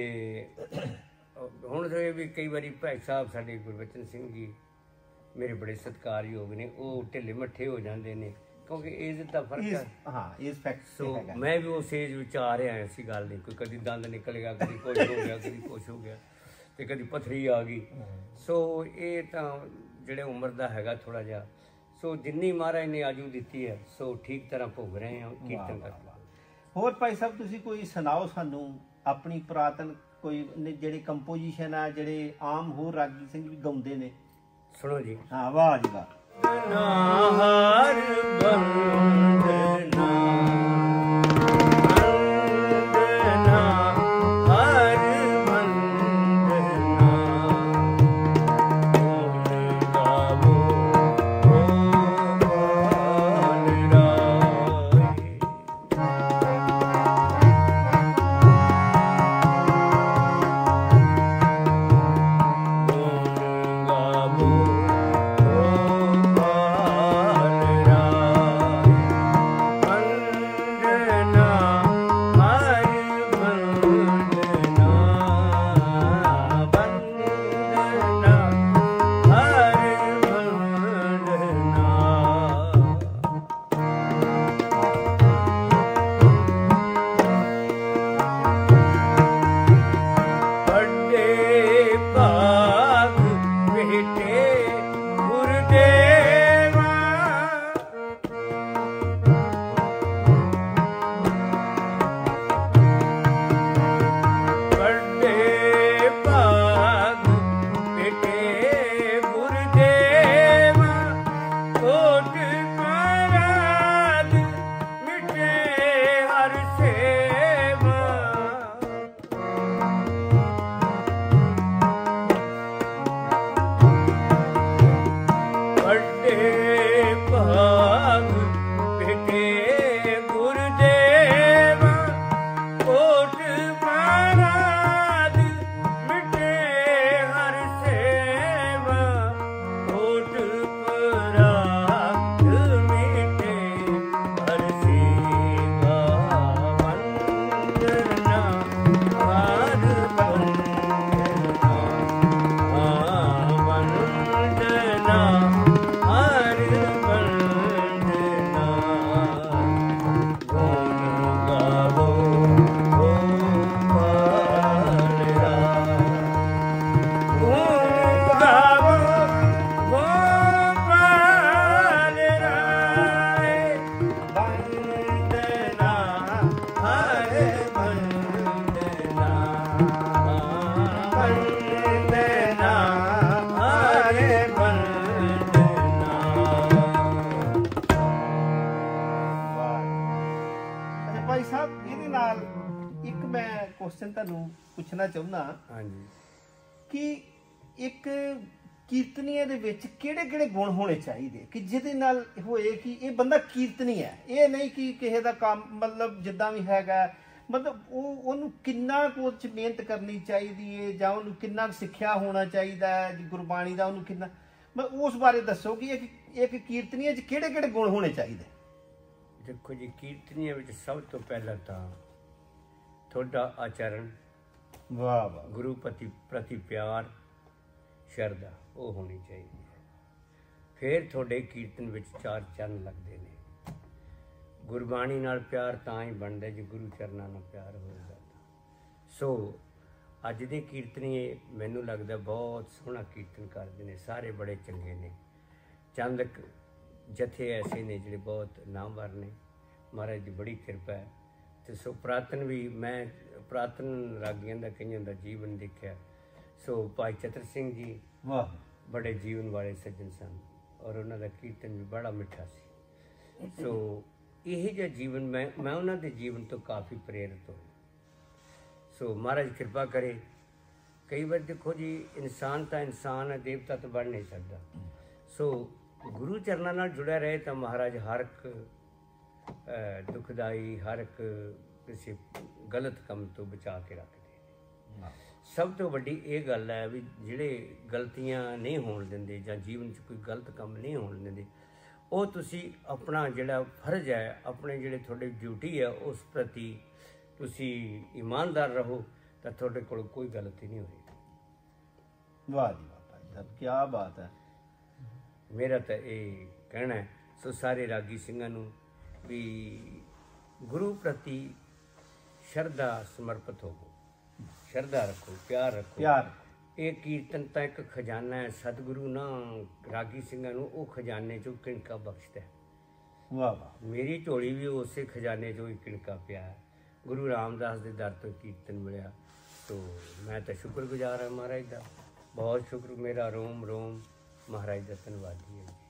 ਹੁਣ ਇਹ ਵੀ ਕਈ ਵਾਰੀ ਭਾਈ ਸਾਹਿਬ ਸਾਡੇ ਗੁਰਬਚਨ ਸਿੰਘ ਜੀ ਮੇਰੇ ਬੜੇ ਸਤਿਕਾਰਯੋਗ ਨੇ, ਉਹ ਢਿੱਲੇ ਮੱਠੇ ਹੋ ਜਾਂਦੇ ਨੇ ਕਿਉਂਕਿ ਏਜ ਦਾ ਫਰਕ ਹੈ। ਹਾਂ, ਏਜ ਫੈਕਟ। ਸੋ ਮੈਂ ਵੀ ਉਸ ਏਜ ਵਿੱਚ ਆ ਰਿਹਾ, ਐਸੀ ਗੱਲ ਨਹੀਂ। ਕੋਈ ਕਦੀ ਦੰਦ ਨਿਕਲ ਗਿਆ, ਕਦੀ ਕੁਛ ਹੋ ਗਿਆ, ਕਦੀ ਕੁਛ ਹੋ ਗਿਆ, ਤੇ ਕਦੀ ਪੱਥਰੀ ਆ ਗਈ। ਸੋ ਇਹ ਤਾਂ ਜਿਹੜੇ ਉਮਰ ਦਾ ਹੈਗਾ ਥੋੜਾ ਜਿਹਾ। ਸੋ ਜਿੰਨੀ ਮਹਾਰਾਜ ਨੇ ਆਜੂ ਦਿੱਤੀ ਹੈ, ਸੋ ਠੀਕ ਤਰ੍ਹਾਂ ਭੋਗ ਰਹੇ ਹਾਂ ਕੀਰਤਨ ਕਰਦੇ। ਹੋਰ ਭਾਈ ਸਾਹਿਬ ਤੁਸੀਂ ਕੋਈ ਸੁਣਾਓ ਸਾਨੂੰ ਆਪਣੀ ਪੁਰਾਤਨ ਕੋਈ ਜਿਹੜੇ ਕੰਪੋਜੀਸ਼ਨ ਆ, ਜਿਹੜੇ ਆਮ ਹੋਰ ਰਾਗੀ ਸਿੰਘ ਵੀ ਗਾਉਂਦੇ ਨੇ? ਸੁਣੋ ਜੀ। ਹਾਂ, ਵਾਹ ਜੀ ਵਾਹ। ਹਰ ਬੰਦਨਾ Oh ਕੁਐਸਚਨ ਤੁਹਾਨੂੰ ਪੁੱਛਣਾ ਚਾਹੁੰਦਾ ਹਾਂਜੀ ਕਿ ਇੱਕ ਕੀਰਤਨੀਏ ਦੇ ਵਿੱਚ ਕਿਹੜੇ ਕਿਹੜੇ ਗੁਣ ਹੋਣੇ ਚਾਹੀਦੇ ਕਿ ਜਿਹਦੇ ਨਾਲ ਹੋਏ ਕਿ ਇਹ ਬੰਦਾ ਕੀਰਤਨੀ ਹੈ, ਇਹ ਨਹੀਂ ਕਿ ਕਿਸੇ ਦਾ ਕੰਮ ਮਤਲਬ ਜਿੱਦਾਂ ਵੀ ਹੈਗਾ, ਮਤਲਬ ਉਹ ਉਹਨੂੰ ਕਿੰਨਾ ਕੁ ਚ ਮਿਹਨਤ ਕਰਨੀ ਚਾਹੀਦੀ ਹੈ ਜਾਂ ਉਹਨੂੰ ਕਿੰਨਾ ਕੁ ਸਿੱਖਿਆ ਹੋਣਾ ਚਾਹੀਦਾ ਹੈ ਗੁਰਬਾਣੀ ਦਾ, ਉਹਨੂੰ ਕਿੰਨਾ ਮਤਲਬ ਉਸ ਬਾਰੇ ਦੱਸੋ ਕਿ ਇੱਕ ਇੱਕ ਕੀਰਤਨੀਏ 'ਚ ਕਿਹੜੇ ਕਿਹੜੇ ਗੁਣ ਹੋਣੇ ਚਾਹੀਦੇ। ਦੇਖੋ ਜੀ, ਕੀਰਤਨੀਏ ਵਿੱਚ ਸਭ ਤੋਂ ਪਹਿਲਾਂ ਤਾਂ ਤੁਹਾਡਾ ਆਚਰਣ, ਵਾਹ ਵਾਹ, ਗੁਰੂ ਪ੍ਰਤੀ ਪ੍ਰਤੀ ਪਿਆਰ, ਸ਼ਰਧਾ ਉਹ ਹੋਣੀ ਚਾਹੀਦੀ ਹੈ। ਫਿਰ ਤੁਹਾਡੇ ਕੀਰਤਨ ਵਿੱਚ ਚਾਰ ਚਰਨ ਲੱਗਦੇ ਨੇ। ਗੁਰਬਾਣੀ ਨਾਲ ਪਿਆਰ ਤਾਂ ਹੀ ਬਣਦਾ ਜੇ ਗੁਰੂ ਚਰਨਾਂ ਨਾਲ ਪਿਆਰ ਹੋਵੇਗਾ। ਸੋ ਅੱਜ ਦੇ ਕੀਰਤਨੀਏ ਮੈਨੂੰ ਲੱਗਦਾ ਬਹੁਤ ਸੋਹਣਾ ਕੀਰਤਨ ਕਰਦੇ ਨੇ, ਸਾਰੇ ਬੜੇ ਚੰਗੇ ਨੇ। ਚੰਦ ਜਥੇ ਐਸੇ ਨੇ ਜਿਹੜੇ ਬਹੁਤ ਨਾਮਵਰ ਨੇ, ਮਹਾਰਾਜ ਦੀ ਬੜੀ ਕਿਰਪਾ ਹੈ। ਤੇ ਸੋ ਪੁਰਾਤਨ ਵੀ ਮੈਂ ਪੁਰਾਤਨ ਰਾਗੀਆਂ ਦਾ ਕਈਆਂ ਦਾ ਜੀਵਨ ਦੇਖਿਆ। ਸੋ ਭਾਈ ਚਤਰ ਸਿੰਘ ਜੀ ਵਾਹ, ਬੜੇ ਜੀਵਨ ਵਾਲੇ ਸੱਜਣ ਸਨ ਔਰ ਉਹਨਾਂ ਦਾ ਕੀਰਤਨ ਵੀ ਬੜਾ ਮਿੱਠਾ ਸੀ। ਸੋ ਇਹ ਜਿਹਾ ਜੀਵਨ ਮੈਂ ਮੈਂ ਉਹਨਾਂ ਦੇ ਜੀਵਨ ਤੋਂ ਕਾਫੀ ਪ੍ਰੇਰਿਤ ਹੋਇਆ। ਸੋ ਮਹਾਰਾਜ ਕਿਰਪਾ ਕਰੇ। ਕਈ ਵਾਰ ਦੇਖੋ ਜੀ, ਇਨਸਾਨ ਤਾਂ ਇਨਸਾਨ ਹੈ, ਦੇਵਤਾ ਤਾਂ ਬਣ ਨਹੀਂ ਸਕਦਾ। ਸੋ ਗੁਰੂ ਚਰਨਾਂ ਨਾਲ ਜੁੜਿਆ ਰਹੇ ਤਾਂ ਮਹਾਰਾਜ ਹਰ ਇੱਕ ਦੁਖਦਾਈ, ਹਰ ਇੱਕ ਕਿਸੇ ਗਲਤ ਕੰਮ ਤੋਂ ਬਚਾ ਕੇ ਰੱਖਦੇ ਨੇ। ਸਭ ਤੋਂ ਵੱਡੀ ਇਹ ਗੱਲ ਹੈ ਵੀ ਜਿਹੜੇ ਗਲਤੀਆਂ ਨਹੀਂ ਹੋਣ ਦਿੰਦੇ ਜਾਂ ਜੀਵਨ 'ਚ ਕੋਈ ਗਲਤ ਕੰਮ ਨਹੀਂ ਹੋਣ ਦਿੰਦੇ, ਉਹ ਤੁਸੀਂ ਆਪਣਾ ਜਿਹੜਾ ਫਰਜ਼ ਹੈ, ਆਪਣੇ ਜਿਹੜੇ ਤੁਹਾਡੀ ਡਿਊਟੀ ਹੈ, ਉਸ ਪ੍ਰਤੀ ਤੁਸੀਂ ਇਮਾਨਦਾਰ ਰਹੋ ਤਾਂ ਤੁਹਾਡੇ ਕੋਲ ਕੋਈ ਗਲਤੀ ਨਹੀਂ ਹੋਏਗੀ। ਵਾਹ ਜੀ ਵਾਹ ਭਾਈ ਸਾਹਿਬ, ਕੀ ਬਾਤ ਹੈ। ਮੇਰਾ ਤਾਂ ਇਹ ਕਹਿਣਾ ਹੈ। ਸੋ ਸਾਰੇ ਰਾਗੀ ਸਿੰਘਾਂ ਨੂੰ ਵੀ ਗੁਰੂ ਪ੍ਰਤੀ ਸ਼ਰਧਾ ਸਮਰਪਿਤ ਹੋਵੋ, ਸ਼ਰਧਾ ਰੱਖੋ, ਪਿਆਰ ਰੱਖੋ। ਪਿਆਰ ਇਹ ਕੀਰਤਨ ਤਾਂ ਇੱਕ ਖਜ਼ਾਨਾ ਹੈ। ਸਤਿਗੁਰੂ ਨਾ ਰਾਗੀ ਸਿੰਘਾਂ ਨੂੰ ਉਹ ਖਜ਼ਾਨੇ 'ਚੋਂ ਕਿਣਕਾ ਬਖਸ਼ਦਾ। ਵਾਹ ਵਾਹ, ਮੇਰੀ ਝੋਲੀ ਵੀ ਉਸੇ ਖਜ਼ਾਨੇ 'ਚੋਂ ਹੀ ਕਿਣਕਾ ਪਿਆ ਹੈ। ਗੁਰੂ ਰਾਮਦਾਸ ਦੇ ਦਰ ਤੋਂ ਕੀਰਤਨ ਮਿਲਿਆ। ਸੋ ਮੈਂ ਤਾਂ ਸ਼ੁਕਰਗੁਜ਼ਾਰ ਹਾਂ ਮਹਾਰਾਜ ਦਾ, ਬਹੁਤ ਸ਼ੁਕਰ। ਮੇਰਾ ਰੋਮ ਰੋਮ ਮਹਾਰਾਜ ਦਾ ਧੰਨਵਾਦੀ ਹੈ ਜੀ।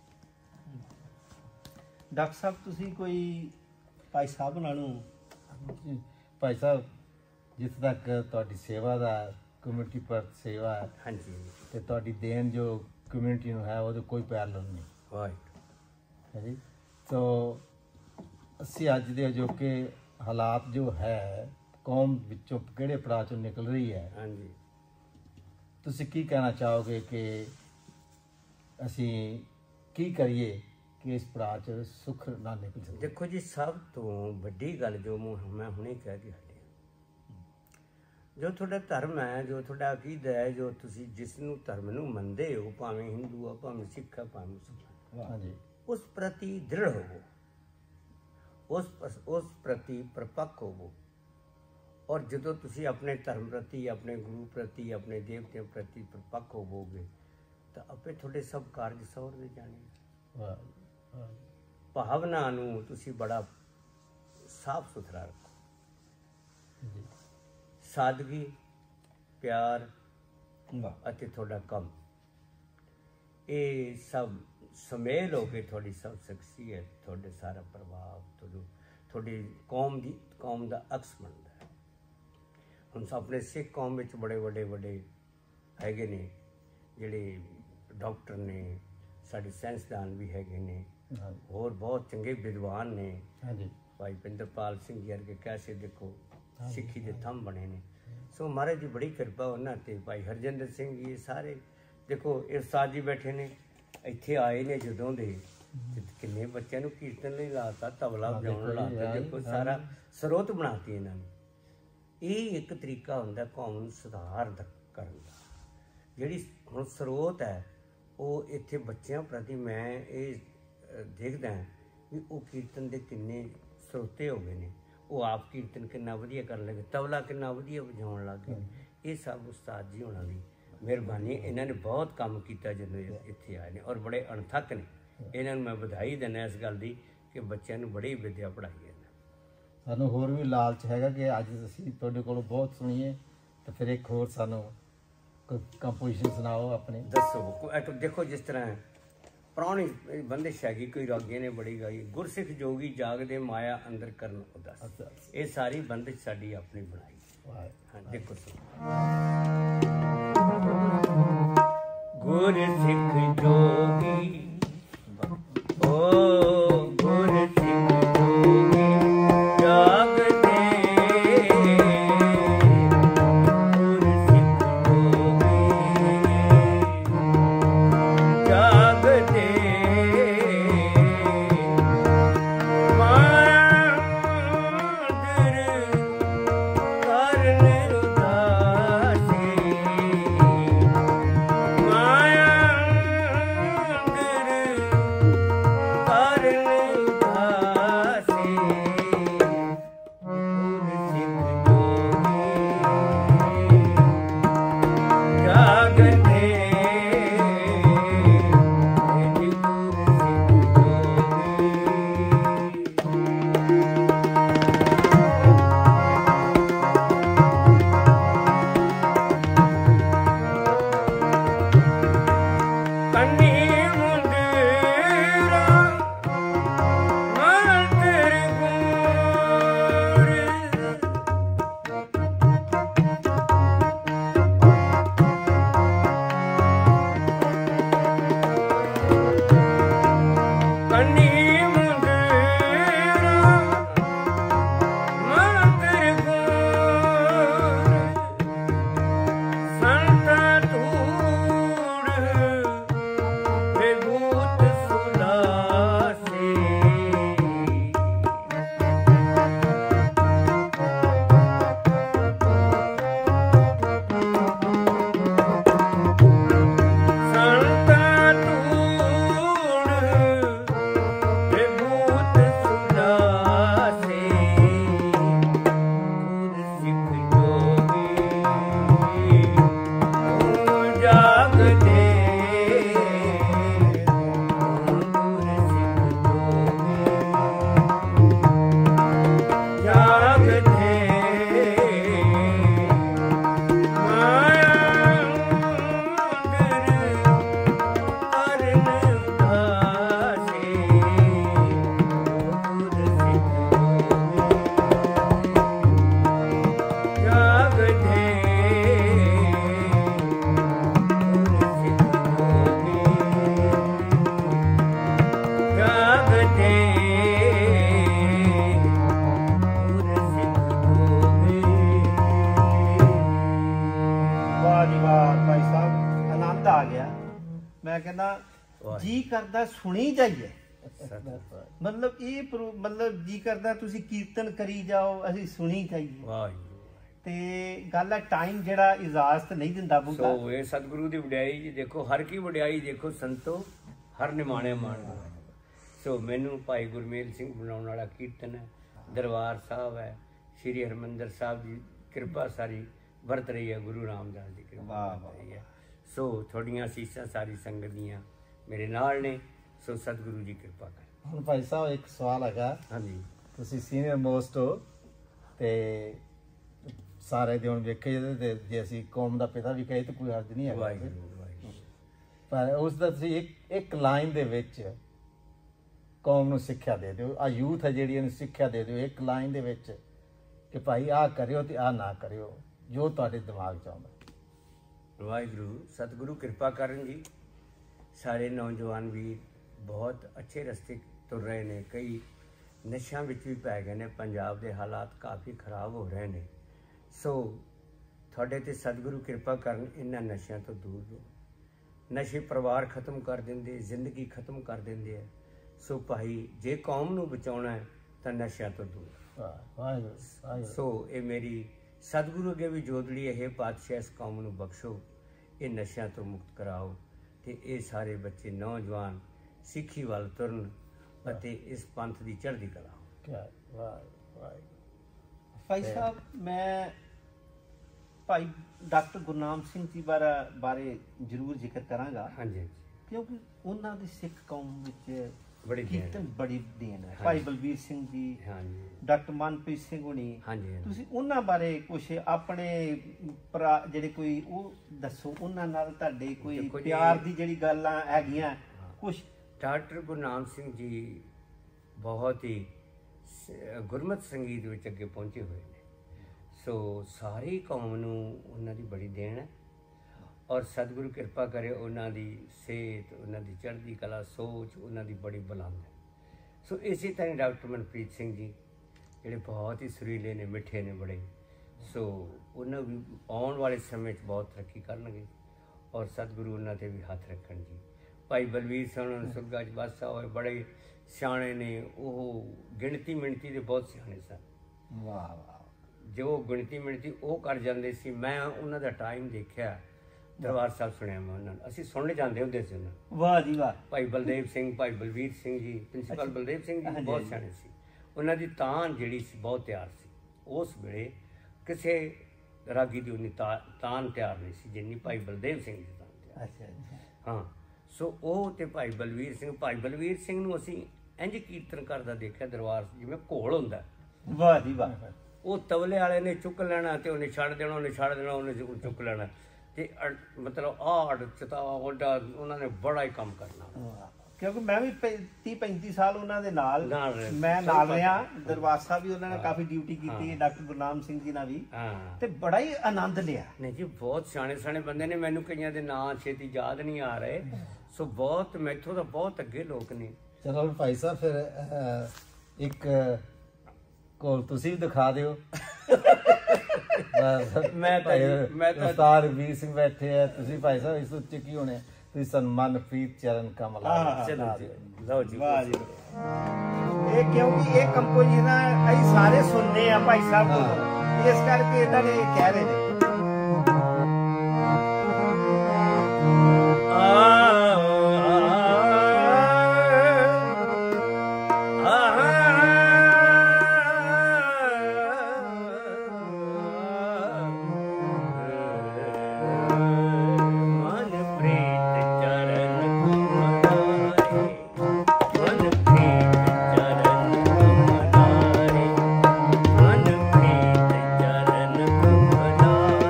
ਡਾਕਟਰ ਸਾਹਿਬ ਤੁਸੀਂ ਕੋਈ ਭਾਈ ਸਾਹਿਬ ਨਾਲੋਂ ਭਾਈ ਸਾਹਿਬ ਜਿੱਥੇ ਤੱਕ ਤੁਹਾਡੀ ਸੇਵਾ ਦਾ ਕਮਿਊਨਿਟੀ ਪਰ ਸੇਵਾ ਹੈ, ਹਾਂਜੀ, ਤੇ ਤੁਹਾਡੀ ਦੇਣ ਜੋ ਕਮਿਊਨਿਟੀ ਨੂੰ ਹੈ ਉਹਦੇ ਕੋਈ ਪੈਰਲਲ ਨਹੀਂ ਵਾਹਿਗੁਰੂ ਹੈ ਜੀ। ਸੋ ਅਸੀਂ ਅੱਜ ਦੇ ਜੋ ਕਿ ਹਾਲਾਤ ਜੋ ਹੈ ਕੌਮ ਵਿੱਚੋਂ ਕਿਹੜੇ ਪੜਾਅ ਚੋਂ ਨਿਕਲ ਰਹੀ ਹੈ, ਹਾਂਜੀ, ਤੁਸੀਂ ਕੀ ਕਹਿਣਾ ਚਾਹੋਗੇ ਕਿ ਅਸੀਂ ਕੀ ਕਰੀਏ ਕਿ ਇਸ ਪੜਾਅ 'ਚ ਸੁੱਖ ਨਾ ਨਿਕਲ ਸਕੇ? ਦੇਖੋ ਜੀ, ਸਭ ਤੋਂ ਵੱਡੀ ਗੱਲ ਜੋ ਮੈਂ ਹੁਣੇ ਕਹਿ ਕੇ ਹਟਿਆ, ਜੋ ਤੁਹਾਡਾ ਧਰਮ ਹੈ, ਜੋ ਤੁਹਾਡਾ ਅਕੀਦਾ ਹੈ, ਜੋ ਤੁਸੀਂ ਜਿਸ ਨੂੰ ਧਰਮ ਨੂੰ ਮੰਨਦੇ ਹੋ, ਭਾਵੇਂ ਹਿੰਦੂ ਆ, ਭਾਵੇਂ ਸਿੱਖ ਆ, ਭਾਵੇਂ ਮੁਸਲਮਾਨ, ਹਾਂਜੀ, ਉਸ ਪ੍ਰਤੀ ਦ੍ਰਿੜ ਹੋਵੋ, ਉਸ ਉਸ ਪ੍ਰਤੀ ਪਰਪੱਕ ਹੋਵੋ। ਔਰ ਜਦੋਂ ਤੁਸੀਂ ਆਪਣੇ ਧਰਮ ਪ੍ਰਤੀ, ਆਪਣੇ ਗੁਰੂ ਪ੍ਰਤੀ, ਆਪਣੇ ਦੇਵਤਿਆਂ ਪ੍ਰਤੀ ਪਰਪੱਕ ਹੋਵੋਗੇ ਤਾਂ ਆਪੇ ਤੁਹਾਡੇ ਸਭ ਕਾਰਜ ਸੌਰਦੇ ਜਾਣੇ। ਭਾਵਨਾ ਨੂੰ ਤੁਸੀਂ ਬੜਾ ਸਾਫ ਸੁਥਰਾ ਰੱਖੋ। ਸਾਦਗੀ, ਪਿਆਰ ਅਤੇ ਤੁਹਾਡਾ ਕੰਮ, ਇਹ ਸਭ ਸੁਮੇਲ ਹੋ ਕੇ ਤੁਹਾਡੀ ਸਭ ਸ਼ਖਸੀਅਤ, ਤੁਹਾਡੇ ਸਾਰਾ ਪ੍ਰਭਾਵ ਤੁਹਾਨੂੰ ਤੁਹਾਡੀ ਕੌਮ ਦੀ ਕੌਮ ਦਾ ਅਕਸ ਬਣਦਾ ਹੈ। ਹੁਣ ਆਪਣੇ ਸਿੱਖ ਕੌਮ ਵਿੱਚ ਬੜੇ ਵੱਡੇ ਵੱਡੇ ਹੈਗੇ ਨੇ ਜਿਹੜੇ ਡਾਕਟਰ ਨੇ, ਸਾਡੇ ਸਾਇੰਸਦਾਨ ਵੀ ਹੈਗੇ ਨੇ, ਹੋਰ ਬਹੁਤ ਚੰਗੇ ਵਿਦਵਾਨ ਨੇ। ਹਾਂਜੀ ਭਾਈ ਪਿੰਦਰਪਾਲ ਸਿੰਘ ਜੀ ਵਰਗੇ ਕੈਸੇ ਦੇਖੋ ਸਿੱਖੀ ਦੇ ਥੰਮ ਬਣੇ ਨੇ। ਸੋ ਮਹਾਰਾਜ ਦੀ ਬੜੀ ਕਿਰਪਾ ਉਹਨਾਂ ਤੇ। ਭਾਈ ਹਰਜਿੰਦਰ ਸਿੰਘ ਜੀ ਸਾਰੇ ਦੇਖੋ ਇਹ ਉਸਤਾਦ ਜੀ ਬੈਠੇ ਨੇ, ਇੱਥੇ ਆਏ ਨੇ ਜਦੋਂ ਦੇ, ਕਿੰਨੇ ਬੱਚਿਆਂ ਨੂੰ ਕੀਰਤਨ ਲਈ ਲਾਤਾ, ਤਬਲਾ ਵਜਾਉਣ ਲਾਤਾ, ਦੇਖੋ ਸਾਰਾ ਸਰੋਤ ਬਣਾਤੀ ਇਹਨਾਂ ਨੇ। ਇਹ ਇੱਕ ਤਰੀਕਾ ਹੁੰਦਾ ਕੌਮ ਨੂੰ ਸੁਧਾਰ ਕਰਨ ਦਾ। ਜਿਹੜੀ ਹੁਣ ਸਰੋਤ ਹੈ ਉਹ ਇੱਥੇ ਬੱਚਿਆਂ ਪ੍ਰਤੀ ਮੈਂ ਇਹ ਦੇਖਦਾ ਵੀ ਉਹ ਕੀਰਤਨ ਦੇ ਕਿੰਨੇ ਸਰੋਤੇ ਹੋ ਗਏ ਨੇ। ਉਹ ਆਪ ਕੀਰਤਨ ਕਿੰਨਾ ਵਧੀਆ ਕਰਨ ਲੱਗੇ, ਤਬਲਾ ਕਿੰਨਾ ਵਧੀਆ ਵਜਾਉਣ ਲੱਗ ਗਏ। ਇਹ ਸਭ ਉਸਤਾਦ ਜੀ ਹੋਣਾ ਦੀ ਮਿਹਰਬਾਨੀ। ਇਹਨਾਂ ਨੇ ਬਹੁਤ ਕੰਮ ਕੀਤਾ ਜਦੋਂ ਇੱਥੇ ਆਏ ਨੇ ਔਰ ਬੜੇ ਅਣਥੱਕ ਨੇ। ਇਹਨਾਂ ਨੂੰ ਮੈਂ ਵਧਾਈ ਦਿੰਦਾ ਇਸ ਗੱਲ ਦੀ ਕਿ ਬੱਚਿਆਂ ਨੂੰ ਬੜੀ ਵਿੱਦਿਆ ਪੜ੍ਹਾਈ ਹੈ। ਸਾਨੂੰ ਹੋਰ ਵੀ ਲਾਲਚ ਹੈਗਾ ਕਿ ਅੱਜ ਅਸੀਂ ਤੁਹਾਡੇ ਕੋਲੋਂ ਬਹੁਤ ਸੁਣੀਏ, ਤਾਂ ਫਿਰ ਇੱਕ ਹੋਰ ਸਾਨੂੰ ਕੋਈ ਕੰਪੋਜੀਸ਼ਨ ਸੁਣਾਓ ਆਪਣੀ। ਦੱਸੋ। ਦੇਖੋ ਜਿਸ ਤਰ੍ਹਾਂ ਪੁਰਾਣੀ ਬੰਦਿਸ਼ ਹੈਗੀ, ਕੋਈ ਰਾਗੇ ਨੇ ਬੜੀ ਗਾਈ, ਗੁਰਸਿੱਖ ਜੋਗੀ ਜਾਗਦੇ ਮਾਇਆ ਅੰਦਰ ਕਰਨ ਉਦਾਸ। ਇਹ ਸਾਰੀ ਬੰਦਿਸ਼ ਸਾਡੀ ਆਪਣੀ ਬਣਾਈ। ਹਾਂ ਦੇਖੋ ਗੁਰਸਿੱਖ ਜੋਗੀ ਓ ਗੁਰਸਿੱਖ ਜੋਗੀ ਜਾਗਦੇ ਜੀ ਕਰਦਾ ਸੁਣੀ ਜਾਈਏ। ਮਤਲਬ ਇਹ ਮਤਲਬ ਜੀ ਕਰਦਾ ਤੁਸੀਂ ਕੀਰਤਨ ਕਰੀ ਜਾਓ, ਅਸੀਂ ਸੁਣੀ ਜਾਈਏ। ਤੇ ਗੱਲ ਹੈ ਟਾਈਮ ਜਿਹੜਾ ਇਜਾਜ਼ਤ ਨਹੀਂ ਦਿੰਦਾ ਬੁੱਢਾ। ਸੋ ਇਹ ਸਤਿਗੁਰੂ ਦੀ ਵਡਿਆਈ ਜੀ ਦੇਖੋ, ਹਰ ਕੀ ਵਡਿਆਈ ਦੇਖੋ ਸੰਤੋ ਹਰ ਨਿਮਾਣੇ ਮਾਣ। ਸੋ ਮੈਨੂੰ ਭਾਈ ਗੁਰਮੇਲ ਸਿੰਘ ਬਣਾਉਣ ਵਾਲਾ ਕੀਰਤਨ ਹੈ, ਦਰਬਾਰ ਸਾਹਿਬ ਹੈ, ਸ਼੍ਰੀ ਹਰਿਮੰਦਰ ਸਾਹਿਬ ਦੀ ਕਿਰਪਾ ਸਾਰੀ ਵਰਤ ਰਹੀ ਹੈ, ਗੁਰੂ ਰਾਮਦਾਸ ਦੀ ਕਿਰਪਾ ਵਰਤ ਰਹੀ ਹੈ। ਸੋ ਤੁਹਾਡੀਆਂ ਅਸੀਸਾਂ ਸਾਰੀ ਸੰਗਤ ਦੀਆਂ ਮੇਰੇ ਨਾਲ ਨੇ। ਸੋ ਸਤਿਗੁਰੂ ਜੀ ਕਿਰਪਾ ਕਰ। ਹੁਣ ਭਾਈ ਸਾਹਿਬ ਇੱਕ ਸਵਾਲ ਹੈਗਾ। ਹਾਂਜੀ, ਤੁਸੀਂ ਸੀਨੀਅਰ ਮੋਸਟ ਹੋ ਤੇ ਸਾਰੇ ਦੇ ਹੁਣ ਵੇਖੇ ਤੇ ਜੇ ਅਸੀਂ ਕੌਮ ਦਾ ਪਿਤਾ ਵੀ ਕਹੇ ਤਾਂ ਕੋਈ ਹਰਜ ਨਹੀਂ ਹੈਗਾ, ਪਰ ਉਸ ਦਾ ਤੁਸੀਂ ਇੱਕ ਇੱਕ ਲਾਈਨ ਦੇ ਵਿੱਚ ਕੌਮ ਨੂੰ ਸਿੱਖਿਆ ਦੇ ਦਿਓ, ਆ ਯੂਥ ਹੈ ਜਿਹੜੀ ਇਹਨੂੰ ਸਿੱਖਿਆ ਦੇ ਦਿਓ ਇੱਕ ਲਾਈਨ ਦੇ ਵਿੱਚ ਕਿ ਭਾਈ ਆਹ ਕਰਿਓ ਤੇ ਆਹ ਨਾ ਕਰਿਓ, ਜੋ ਤੁਹਾਡੇ ਦਿਮਾਗ 'ਚ ਆਉਂਦਾ। ਵਾਹਿਗੁਰੂ ਸਤਿਗੁਰੂ ਕਿਰਪਾ ਕਰਨ ਜੀ। ਸਾਰੇ ਨੌਜਵਾਨ ਵੀਰ ਬਹੁਤ ਅੱਛੇ ਰਸਤੇ ਤੁਰ ਰਹੇ ਨੇ, ਕਈ ਨਸ਼ਿਆਂ ਵਿੱਚ ਵੀ ਪੈ ਗਏ ਨੇ। ਪੰਜਾਬ ਦੇ ਹਾਲਾਤ ਕਾਫੀ ਖਰਾਬ ਹੋ ਰਹੇ ਨੇ। ਸੋ ਤੁਹਾਡੇ ਤੇ ਸਤਿਗੁਰੂ ਕਿਰਪਾ ਕਰਨ, ਇਹਨਾਂ ਨਸ਼ਿਆਂ ਤੋਂ ਦੂਰ ਰਹੋ। ਨਸ਼ੇ ਪਰਿਵਾਰ ਖਤਮ ਕਰ ਦਿੰਦੇ, ਜ਼ਿੰਦਗੀ ਖਤਮ ਕਰ ਦਿੰਦੇ ਆ। ਸੋ ਭਾਈ, ਜੇ ਕੌਮ ਨੂੰ ਬਚਾਉਣਾ ਹੈ ਤਾਂ ਨਸ਼ਿਆਂ ਤੋਂ ਦੂਰ। ਸੋ ਇਹ ਮੇਰੀ ਸਤਿਗੁਰੂ ਅੱਗੇ ਵੀ ਜੋਦੜੀ, ਇਹ ਪਾਤਸ਼ਾਹ ਇਸ ਕੌਮ ਨੂੰ ਬਖਸ਼ੋ, ਇਹ ਨਸ਼ਿਆਂ ਤੋਂ ਮੁਕਤ ਕਰਾਓ ਤੇ ਇਹ ਸਾਰੇ ਬੱਚੇ ਨੌਜਵਾਨ ਸਿੱਖੀ ਵੱਲ ਤੁਰਨ ਅਤੇ ਇਸ ਪੰਥ ਦੀ ਚੜ੍ਹਦੀ ਕਲਾ। ਭਾਈ ਸਾਹਿਬ, ਮੈਂ ਭਾਈ ਡਾਕਟਰ ਗੁਰਨਾਮ ਸਿੰਘ ਜੀ ਬਾਰੇ ਬਾਰੇ ਜ਼ਰੂਰ ਜ਼ਿਕਰ ਕਰਾਂਗਾ। ਹਾਂਜੀ, ਕਿਉਂਕਿ ਉਹਨਾਂ ਦੀ ਸਿੱਖ ਕੌਮ ਵਿੱਚ ਬੜੀ ਕੀਰਤਨ ਬੜੀ ਦੇਣ ਹੈ। ਭਾਈ ਬਲਵੀਰ ਸਿੰਘ ਜੀ, ਹਾਂਜੀ, ਡਾਕਟਰ ਮਨਪ੍ਰੀਤ ਸਿੰਘ ਹੋਣੀ, ਹਾਂਜੀ, ਤੁਸੀਂ ਉਹਨਾਂ ਬਾਰੇ ਕੁਝ ਆਪਣੇ ਭਰਾ ਜਿਹੜੇ ਕੋਈ ਉਹ ਦੱਸੋ, ਉਹਨਾਂ ਨਾਲ ਤੁਹਾਡੇ ਕੋਈ ਪਿਆਰ ਦੀ ਜਿਹੜੀ ਗੱਲਾਂ ਹੈਗੀਆਂ ਕੁਝ। ਡਾਕਟਰ ਗੁਰਨਾਮ ਸਿੰਘ ਜੀ ਬਹੁਤ ਹੀ ਗੁਰਮਤਿ ਸੰਗੀਤ ਵਿੱਚ ਅੱਗੇ ਪਹੁੰਚੇ ਹੋਏ ਨੇ। ਸੋ ਸਾਰੀ ਕੌਮ ਨੂੰ ਉਹਨਾਂ ਦੀ ਬੜੀ ਦੇਣ ਹੈ ਔਰ ਸਤਿਗੁਰੂ ਕਿਰਪਾ ਕਰੇ, ਉਹਨਾਂ ਦੀ ਸਿਹਤ, ਉਹਨਾਂ ਦੀ ਚੜ੍ਹਦੀ ਕਲਾ, ਸੋਚ ਉਹਨਾਂ ਦੀ ਬੜੀ ਬੁਲੰਦ ਹੈ। ਸੋ ਇਸੇ ਤਰ੍ਹਾਂ ਡਾਕਟਰ ਮਨਪ੍ਰੀਤ ਸਿੰਘ ਜੀ ਜਿਹੜੇ ਬਹੁਤ ਹੀ ਸੁਰੀਲੇ ਨੇ, ਮਿੱਠੇ ਨੇ ਬੜੇ। ਸੋ ਉਹਨਾਂ ਵੀ ਆਉਣ ਵਾਲੇ ਸਮੇਂ 'ਚ ਬਹੁਤ ਤਰੱਕੀ ਕਰਨਗੇ ਔਰ ਸਤਿਗੁਰੂ ਉਹਨਾਂ 'ਤੇ ਵੀ ਹੱਥ ਰੱਖਣ ਜੀ। ਭਾਈ ਬਲਵੀਰ ਸਿੰਘ ਸੁਰਗਾ 'ਚ ਬਾਦਸ਼ਾਹ ਹੋਏ, ਬੜੇ ਸਿਆਣੇ ਨੇ ਉਹ, ਗਿਣਤੀ ਮਿਣਤੀ ਦੇ ਬਹੁਤ ਸਿਆਣੇ ਸਨ। ਵਾਹ ਵਾਹ, ਜੋ ਗਿਣਤੀ ਮਿਣਤੀ ਉਹ ਕਰ ਜਾਂਦੇ ਸੀ। ਮੈਂ ਉਹਨਾਂ ਦਾ ਟਾਈਮ ਦੇਖਿਆ, ਦਰਬਾਰ ਸਾਹਿਬ ਸੁਣਿਆ ਮੈਂ ਉਹਨਾਂ ਨੂੰ, ਅਸੀਂ ਸੁਣਨ ਜਾਂਦੇ ਹੁੰਦੇ ਸੀ ਉਹਨਾਂ ਨੂੰ। ਵਾਹ ਜੀ ਵਾਹ। ਭਾਈ ਬਲਦੇਵ ਸਿੰਘ, ਭਾਈ ਬਲਵੀਰ ਸਿੰਘ ਜੀ, ਪ੍ਰਿੰਸੀਪਲ ਬਲਦੇਵ ਸਿੰਘ ਜੀ ਬਹੁਤ ਸਿਆਣੇ ਸੀ। ਉਹਨਾਂ ਦੀ ਤਾਨ ਜਿਹੜੀ ਸੀ ਬਹੁਤ ਤਿਆਰ ਸੀ। ਉਸ ਵੇਲੇ ਕਿਸੇ ਰਾਗੀ ਦੀ ਉਨੀ ਤਾਨ ਤਿਆਰ ਨਹੀਂ ਸੀ ਜਿੰਨੀ ਭਾਈ ਬਲਦੇਵ ਸਿੰਘ ਦੀ ਤਾਨ ਤਿਆਰ। ਅੱਛਾ ਅੱਛਾ, ਹਾਂ। ਸੋ ਉਹ ਤੇ ਭਾਈ ਬਲਵੀਰ ਸਿੰਘ, ਭਾਈ ਬਲਵੀਰ ਸਿੰਘ ਨੂੰ ਅਸੀਂ ਇੰਝ ਕੀਰਤਨ ਕਰਦਾ ਦੇਖਿਆ ਦਰਬਾਰ ਜਿਵੇਂ ਘੋਲ ਹੁੰਦਾ। ਵਾਹ ਜੀ ਵਾਹ। ਉਹ ਤਬਲੇ ਵਾਲੇ ਨੇ ਚੁੱਕ ਲੈਣਾ ਤੇ ਉਹਨੇ ਛੱਡ ਦੇਣਾ, ਉਹਨੇ ਛੱਡ ਦੇਣਾ, ਉਹਨੇ ਚੁੱਕ ਲੈਣਾ ਤੇ ਮਤਲਬ ਆੜ ਚਤਾ ਵੱਡਾ, ਉਹਨਾਂ ਨੇ ਬੜਾ ਹੀ ਕੰਮ ਕਰਨਾ। ਕਿਉਂਕਿ ਮੈਂ ਵੀ ਤੀਹ ਪੈਂਤੀ ਸਾਲ ਉਹਨਾਂ ਦੇ ਨਾਲ ਨਾਲ ਮੈਂ ਨਾਲ ਰਿਹਾ। ਦਰਬਾਰ ਸਾਹਿਬ ਵੀ ਉਹਨਾਂ ਨੇ ਕਾਫੀ ਡਿਊਟੀ ਕੀਤੀ, ਡਾਕਟਰ ਗੁਰਨਾਮ ਸਿੰਘ ਜੀ ਨਾਲ ਵੀ, ਤੇ ਬੜਾ ਹੀ ਆਨੰਦ ਲਿਆ। ਨਹੀਂ ਜੀ, ਬਹੁਤ ਸਿਆਣੇ ਸਿਆਣੇ ਬੰਦੇ ਨੇ। ਮੈਨੂੰ ਕਈਆਂ ਦੇ ਨਾਂ ਛੇਤੀ ਯਾਦ ਨਹੀਂ ਆ ਰਹੇ। ਸੋ ਬਹੁਤ ਮੈਥੋਂ ਤਾਂ ਬਹੁਤ ਅੱਗੇ ਲੋਕ ਨੇ। ਚਲੋ ਭਾਈ ਸਾਹਿਬ, ਫਿਰ ਇੱਕ ਕੋਲ ਤੁਸੀਂ ਵੀ ਦਿਖਾ ਦਿਓ। ਮੈਂ ਤਾਂ ਮੈਂ ਤਾਂ ਉਸਤਾਦ ਵੀਰ ਸਿੰਘ ਬੈਠੇ ਆ, ਤੁਸੀਂ ਭਾਈ ਸਾਹਿਬ ਇਸ ਉੱਤੇ ਕੀ ਹੋਣੇ, ਤੁਸੀਂ ਸਨਮਾਨਪ੍ਰੀਤ ਚਰਨ ਕਮਲ। ਚਲੋ ਜੀ, ਲਓ ਜੀ। ਵਾਹ ਜੀ, ਇਹ ਕਿਉਂਕਿ ਇਹ ਕੰਪੋਜੀਸ਼ਨ ਅਸੀਂ ਸਾਰੇ ਸੁਣਨੇ ਆ ਭਾਈ ਸਾਹਿਬ ਕੋਲੋਂ, ਇਸ ਕਰਕੇ ਇਹਨਾਂ ਨੇ ਕਹਿ ਰਹੇ ਨੇ। ਮਨਪ੍ਰੀਤ ਚਰਨ ਤੁਮ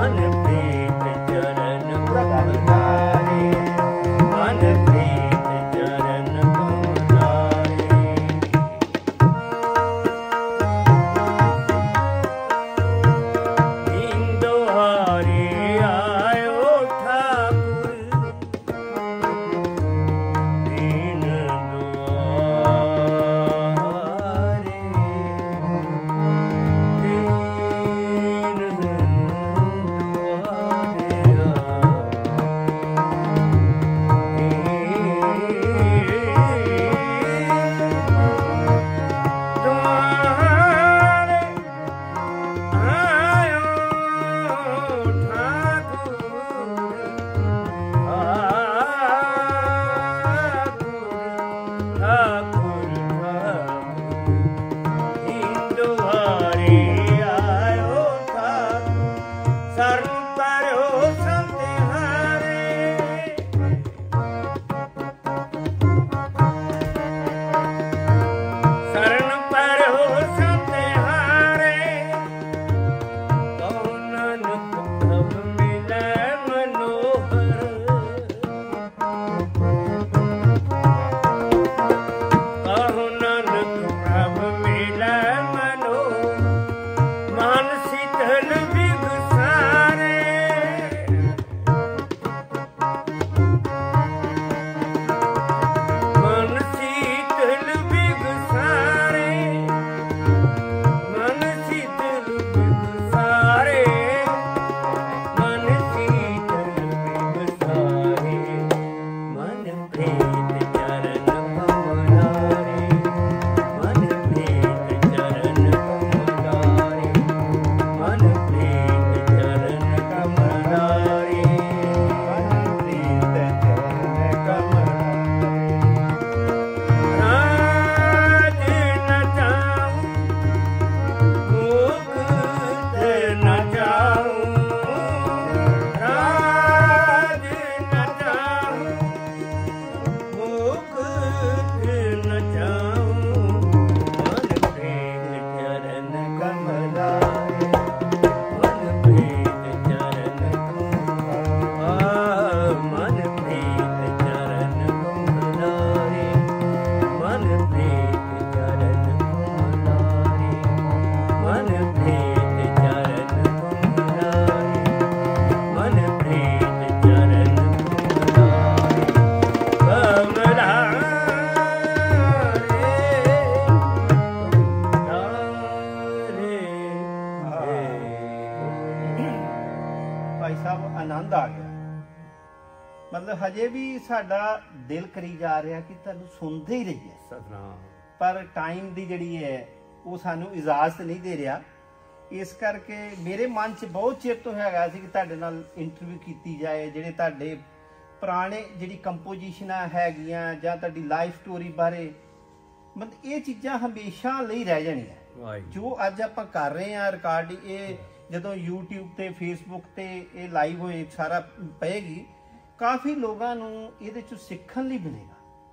ਮਤਲਬ ਹਜੇ ਵੀ ਸਾਡਾ ਦਿਲ ਕਰੀ ਜਾ ਰਿਹਾ ਕਿ ਤੁਹਾਨੂੰ ਸੁਣਦੇ ਹੀ ਰਹੀਏ ਸਤਨਾਮ, ਪਰ ਟਾਈਮ ਦੀ ਜਿਹੜੀ ਹੈ ਉਹ ਸਾਨੂੰ ਇਜਾਜ਼ਤ ਨਹੀਂ ਦੇ ਰਿਹਾ। ਇਸ ਕਰਕੇ ਮੇਰੇ ਮਨ 'ਚ ਬਹੁਤ ਚਿਰ ਤੋਂ ਹੈਗਾ ਸੀ ਕਿ ਤੁਹਾਡੇ ਨਾਲ ਇੰਟਰਵਿਊ ਕੀਤੀ ਜਾਏ, ਜਿਹੜੇ ਤੁਹਾਡੇ ਪੁਰਾਣੇ ਜਿਹੜੀ ਕੰਪੋਜੀਸ਼ਨਾਂ ਹੈਗੀਆਂ ਜਾਂ ਤੁਹਾਡੀ ਲਾਈਫ ਸਟੋਰੀ ਬਾਰੇ, ਮਤਲਬ ਇਹ ਚੀਜ਼ਾਂ ਹਮੇਸ਼ਾ ਲਈ ਰਹਿ ਜਾਣੀਆਂ। ਜੋ ਅੱਜ ਆਪਾਂ ਕਰ ਰਹੇ ਹਾਂ ਰਿਕਾਰਡਿੰਗ, ਇਹ ਜਦੋਂ YouTube ਤੇ ਫੇਸਬੁੱਕ ਤੇ ਇਹ ਲਾਈਵ ਹੋਏ ਸਾਰਾ ਪਏਗੀ, ਕਾਫੀ ਲੋਕਾਂ ਨੂੰ ਇਹਦੇ ਚੋਂ ਸਿੱਖਣ ਲਈ ਮਿਲੇਗਾ।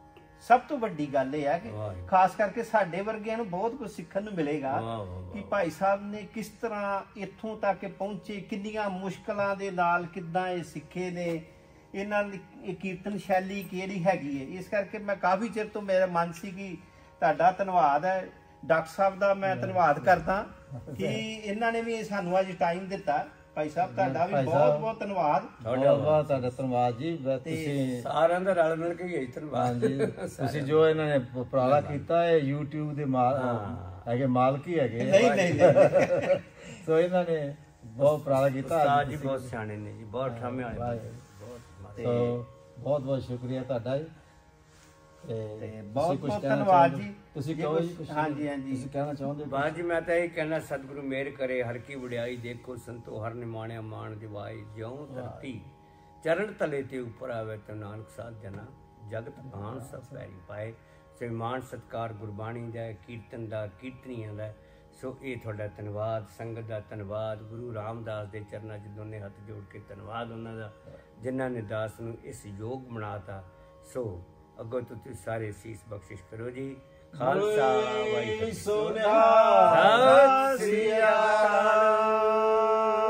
ਸਭ ਤੋਂ ਵੱਡੀ ਗੱਲ ਇਹ ਹੈ ਕਿ ਖਾਸ ਕਰਕੇ ਸਾਡੇ ਵਰਗਿਆਂ ਨੂੰ ਬਹੁਤ ਕੁਝ ਸਿੱਖਣ ਨੂੰ ਮਿਲੇਗਾ ਕਿ ਭਾਈ ਸਾਹਿਬ ਨੇ ਕਿਸ ਤਰ੍ਹਾਂ ਇੱਥੋਂ ਤੱਕ ਪਹੁੰਚੇ, ਕਿੰਨੀਆਂ ਮੁਸ਼ਕਲਾਂ ਦੇ ਨਾਲ ਕਿੱਦਾਂ ਇਹ ਸਿੱਖੇ ਨੇ, ਇਹਨਾਂ ਦੀ ਇਹ ਕੀਰਤਨ ਸ਼ੈਲੀ ਕਿਹੜੀ ਹੈਗੀ ਹੈ। ਇਸ ਕਰਕੇ ਮੈਂ ਕਾਫੀ ਚਿਰ ਤੋਂ ਮੇਰਾ ਮਨ ਸੀ ਕਿ ਤੁਹਾਡਾ ਧੰਨਵਾਦ ਹੈ, ਡਾਕਟਰ ਸਾਹਿਬ ਦਾ ਮੈਂ ਧੰਨਵਾਦ ਕਰਦਾ ਕਿ ਇਹਨਾਂ ਨੇ ਵੀ ਸਾਨੂੰ ਅੱਜ ਟਾਈਮ ਦਿੱਤਾ। ਭਾਈ ਸਾਹਿਬ ਤੁਹਾਡਾ ਵੀ ਬਹੁਤ ਬਹੁਤ ਧੰਨਵਾਦ। ਤੁਹਾਡਾ ਤੁਹਾਡਾ ਧੰਨਵਾਦ ਜੀ, ਤੁਸੀਂ ਸਾਰਿਆਂ ਦਾ ਰਲ ਮਿਲ ਕੇ ਹੀ ਧੰਨਵਾਦ ਜੀ। ਤੁਸੀਂ ਜੋ ਇਹਨਾਂ ਨੇ ਉਪਰਾਲਾ ਕੀਤਾ ਹੈ YouTube ਦੇ ਮਾਲ ਹੈਗੇ ਮਾਲਕ ਹੀ ਹੈਗੇ। ਨਹੀਂ ਨਹੀਂ ਨਹੀਂ ਸੋ ਇਹਨਾਂ ਨੇ ਬਹੁਤ ਉਪਰਾਲਾ ਕੀਤਾ। ਉਸਤਾਦ ਜੀ ਬਹੁਤ ਸਿਆਣੇ ਨੇ ਜੀ, ਬਹੁਤ ਠਾਮੇ ਆਏ ਬਹੁਤ। ਸੋ ਬਹੁਤ ਬਹੁਤ ਸ਼ੁਕਰੀਆ ਤੁਹਾਡਾ ਜੀ, ਤੇ ਬਹੁਤ ਬਹੁਤ ਧੰਨਵਾਦ ਜੀ। ਤੁਸੀਂ ਕਹੋ ਜੀ ਕੁਝ। ਹਾਂਜੀ ਹਾਂਜੀ ਤੁਸੀਂ ਕਹਿਣਾ ਚਾਹੁੰਦੇ? ਬਾਅਦ ਜੀ ਮੈਂ ਤਾਂ ਇਹ ਕਹਿਣਾ, ਸਤਿਗੁਰੂ ਮਿਹਰ ਕਰੇ, ਹਰ ਕੀ ਵਡਿਆਈ ਦੇਖੋ ਸੰਤੋ, ਹਰ ਨਿਮਾਣਿਆ ਮਾਣ ਦਿਵਾਈ, ਜਿਉਂ ਧਰਤੀ ਚਰਨ ਤਲੇ ਤੇ ਉੱਪਰ ਆਵੇ ਤੇ ਨਾਨਕ ਸਾਧ ਜਨਾ ਜਗਤ ਆਣ ਸਭ ਪੈਰੀ ਪਾਏ। ਸੋ ਮਾਣ ਸਤਕਾਰ ਗੁਰਬਾਣੀ ਦਾ, ਕੀਰਤਨ ਦਾ, ਕੀਰਤਨੀਆਂ ਦਾ। ਸੋ ਇਹ ਤੁਹਾਡਾ ਧੰਨਵਾਦ, ਸੰਗਤ ਦਾ ਧੰਨਵਾਦ, ਗੁਰੂ ਰਾਮਦਾਸ ਦੇ ਚਰਨਾਂ 'ਚ ਦੋਨੇ ਹੱਥ ਜੋੜ ਕੇ ਧੰਨਵਾਦ ਉਹਨਾਂ ਦਾ, ਜਿਨ੍ਹਾਂ ਨੇ ਦਾਸ ਨੂੰ ਇਸ ਯੋਗ ਬਣਾਤਾ। ਸੋ ਅੱਗੋਂ ਤੋਂ ਤੁਸੀਂ ਸਾਰੇ ਸੀਸ ਬਖਸ਼ਿਸ਼ ਕਰੋ ਜੀ। ਖਾਲਸਾ ਵਾਹਿਗੁਰੂ, ਸਤਿ ਸ੍ਰੀ ਅਕਾਲ।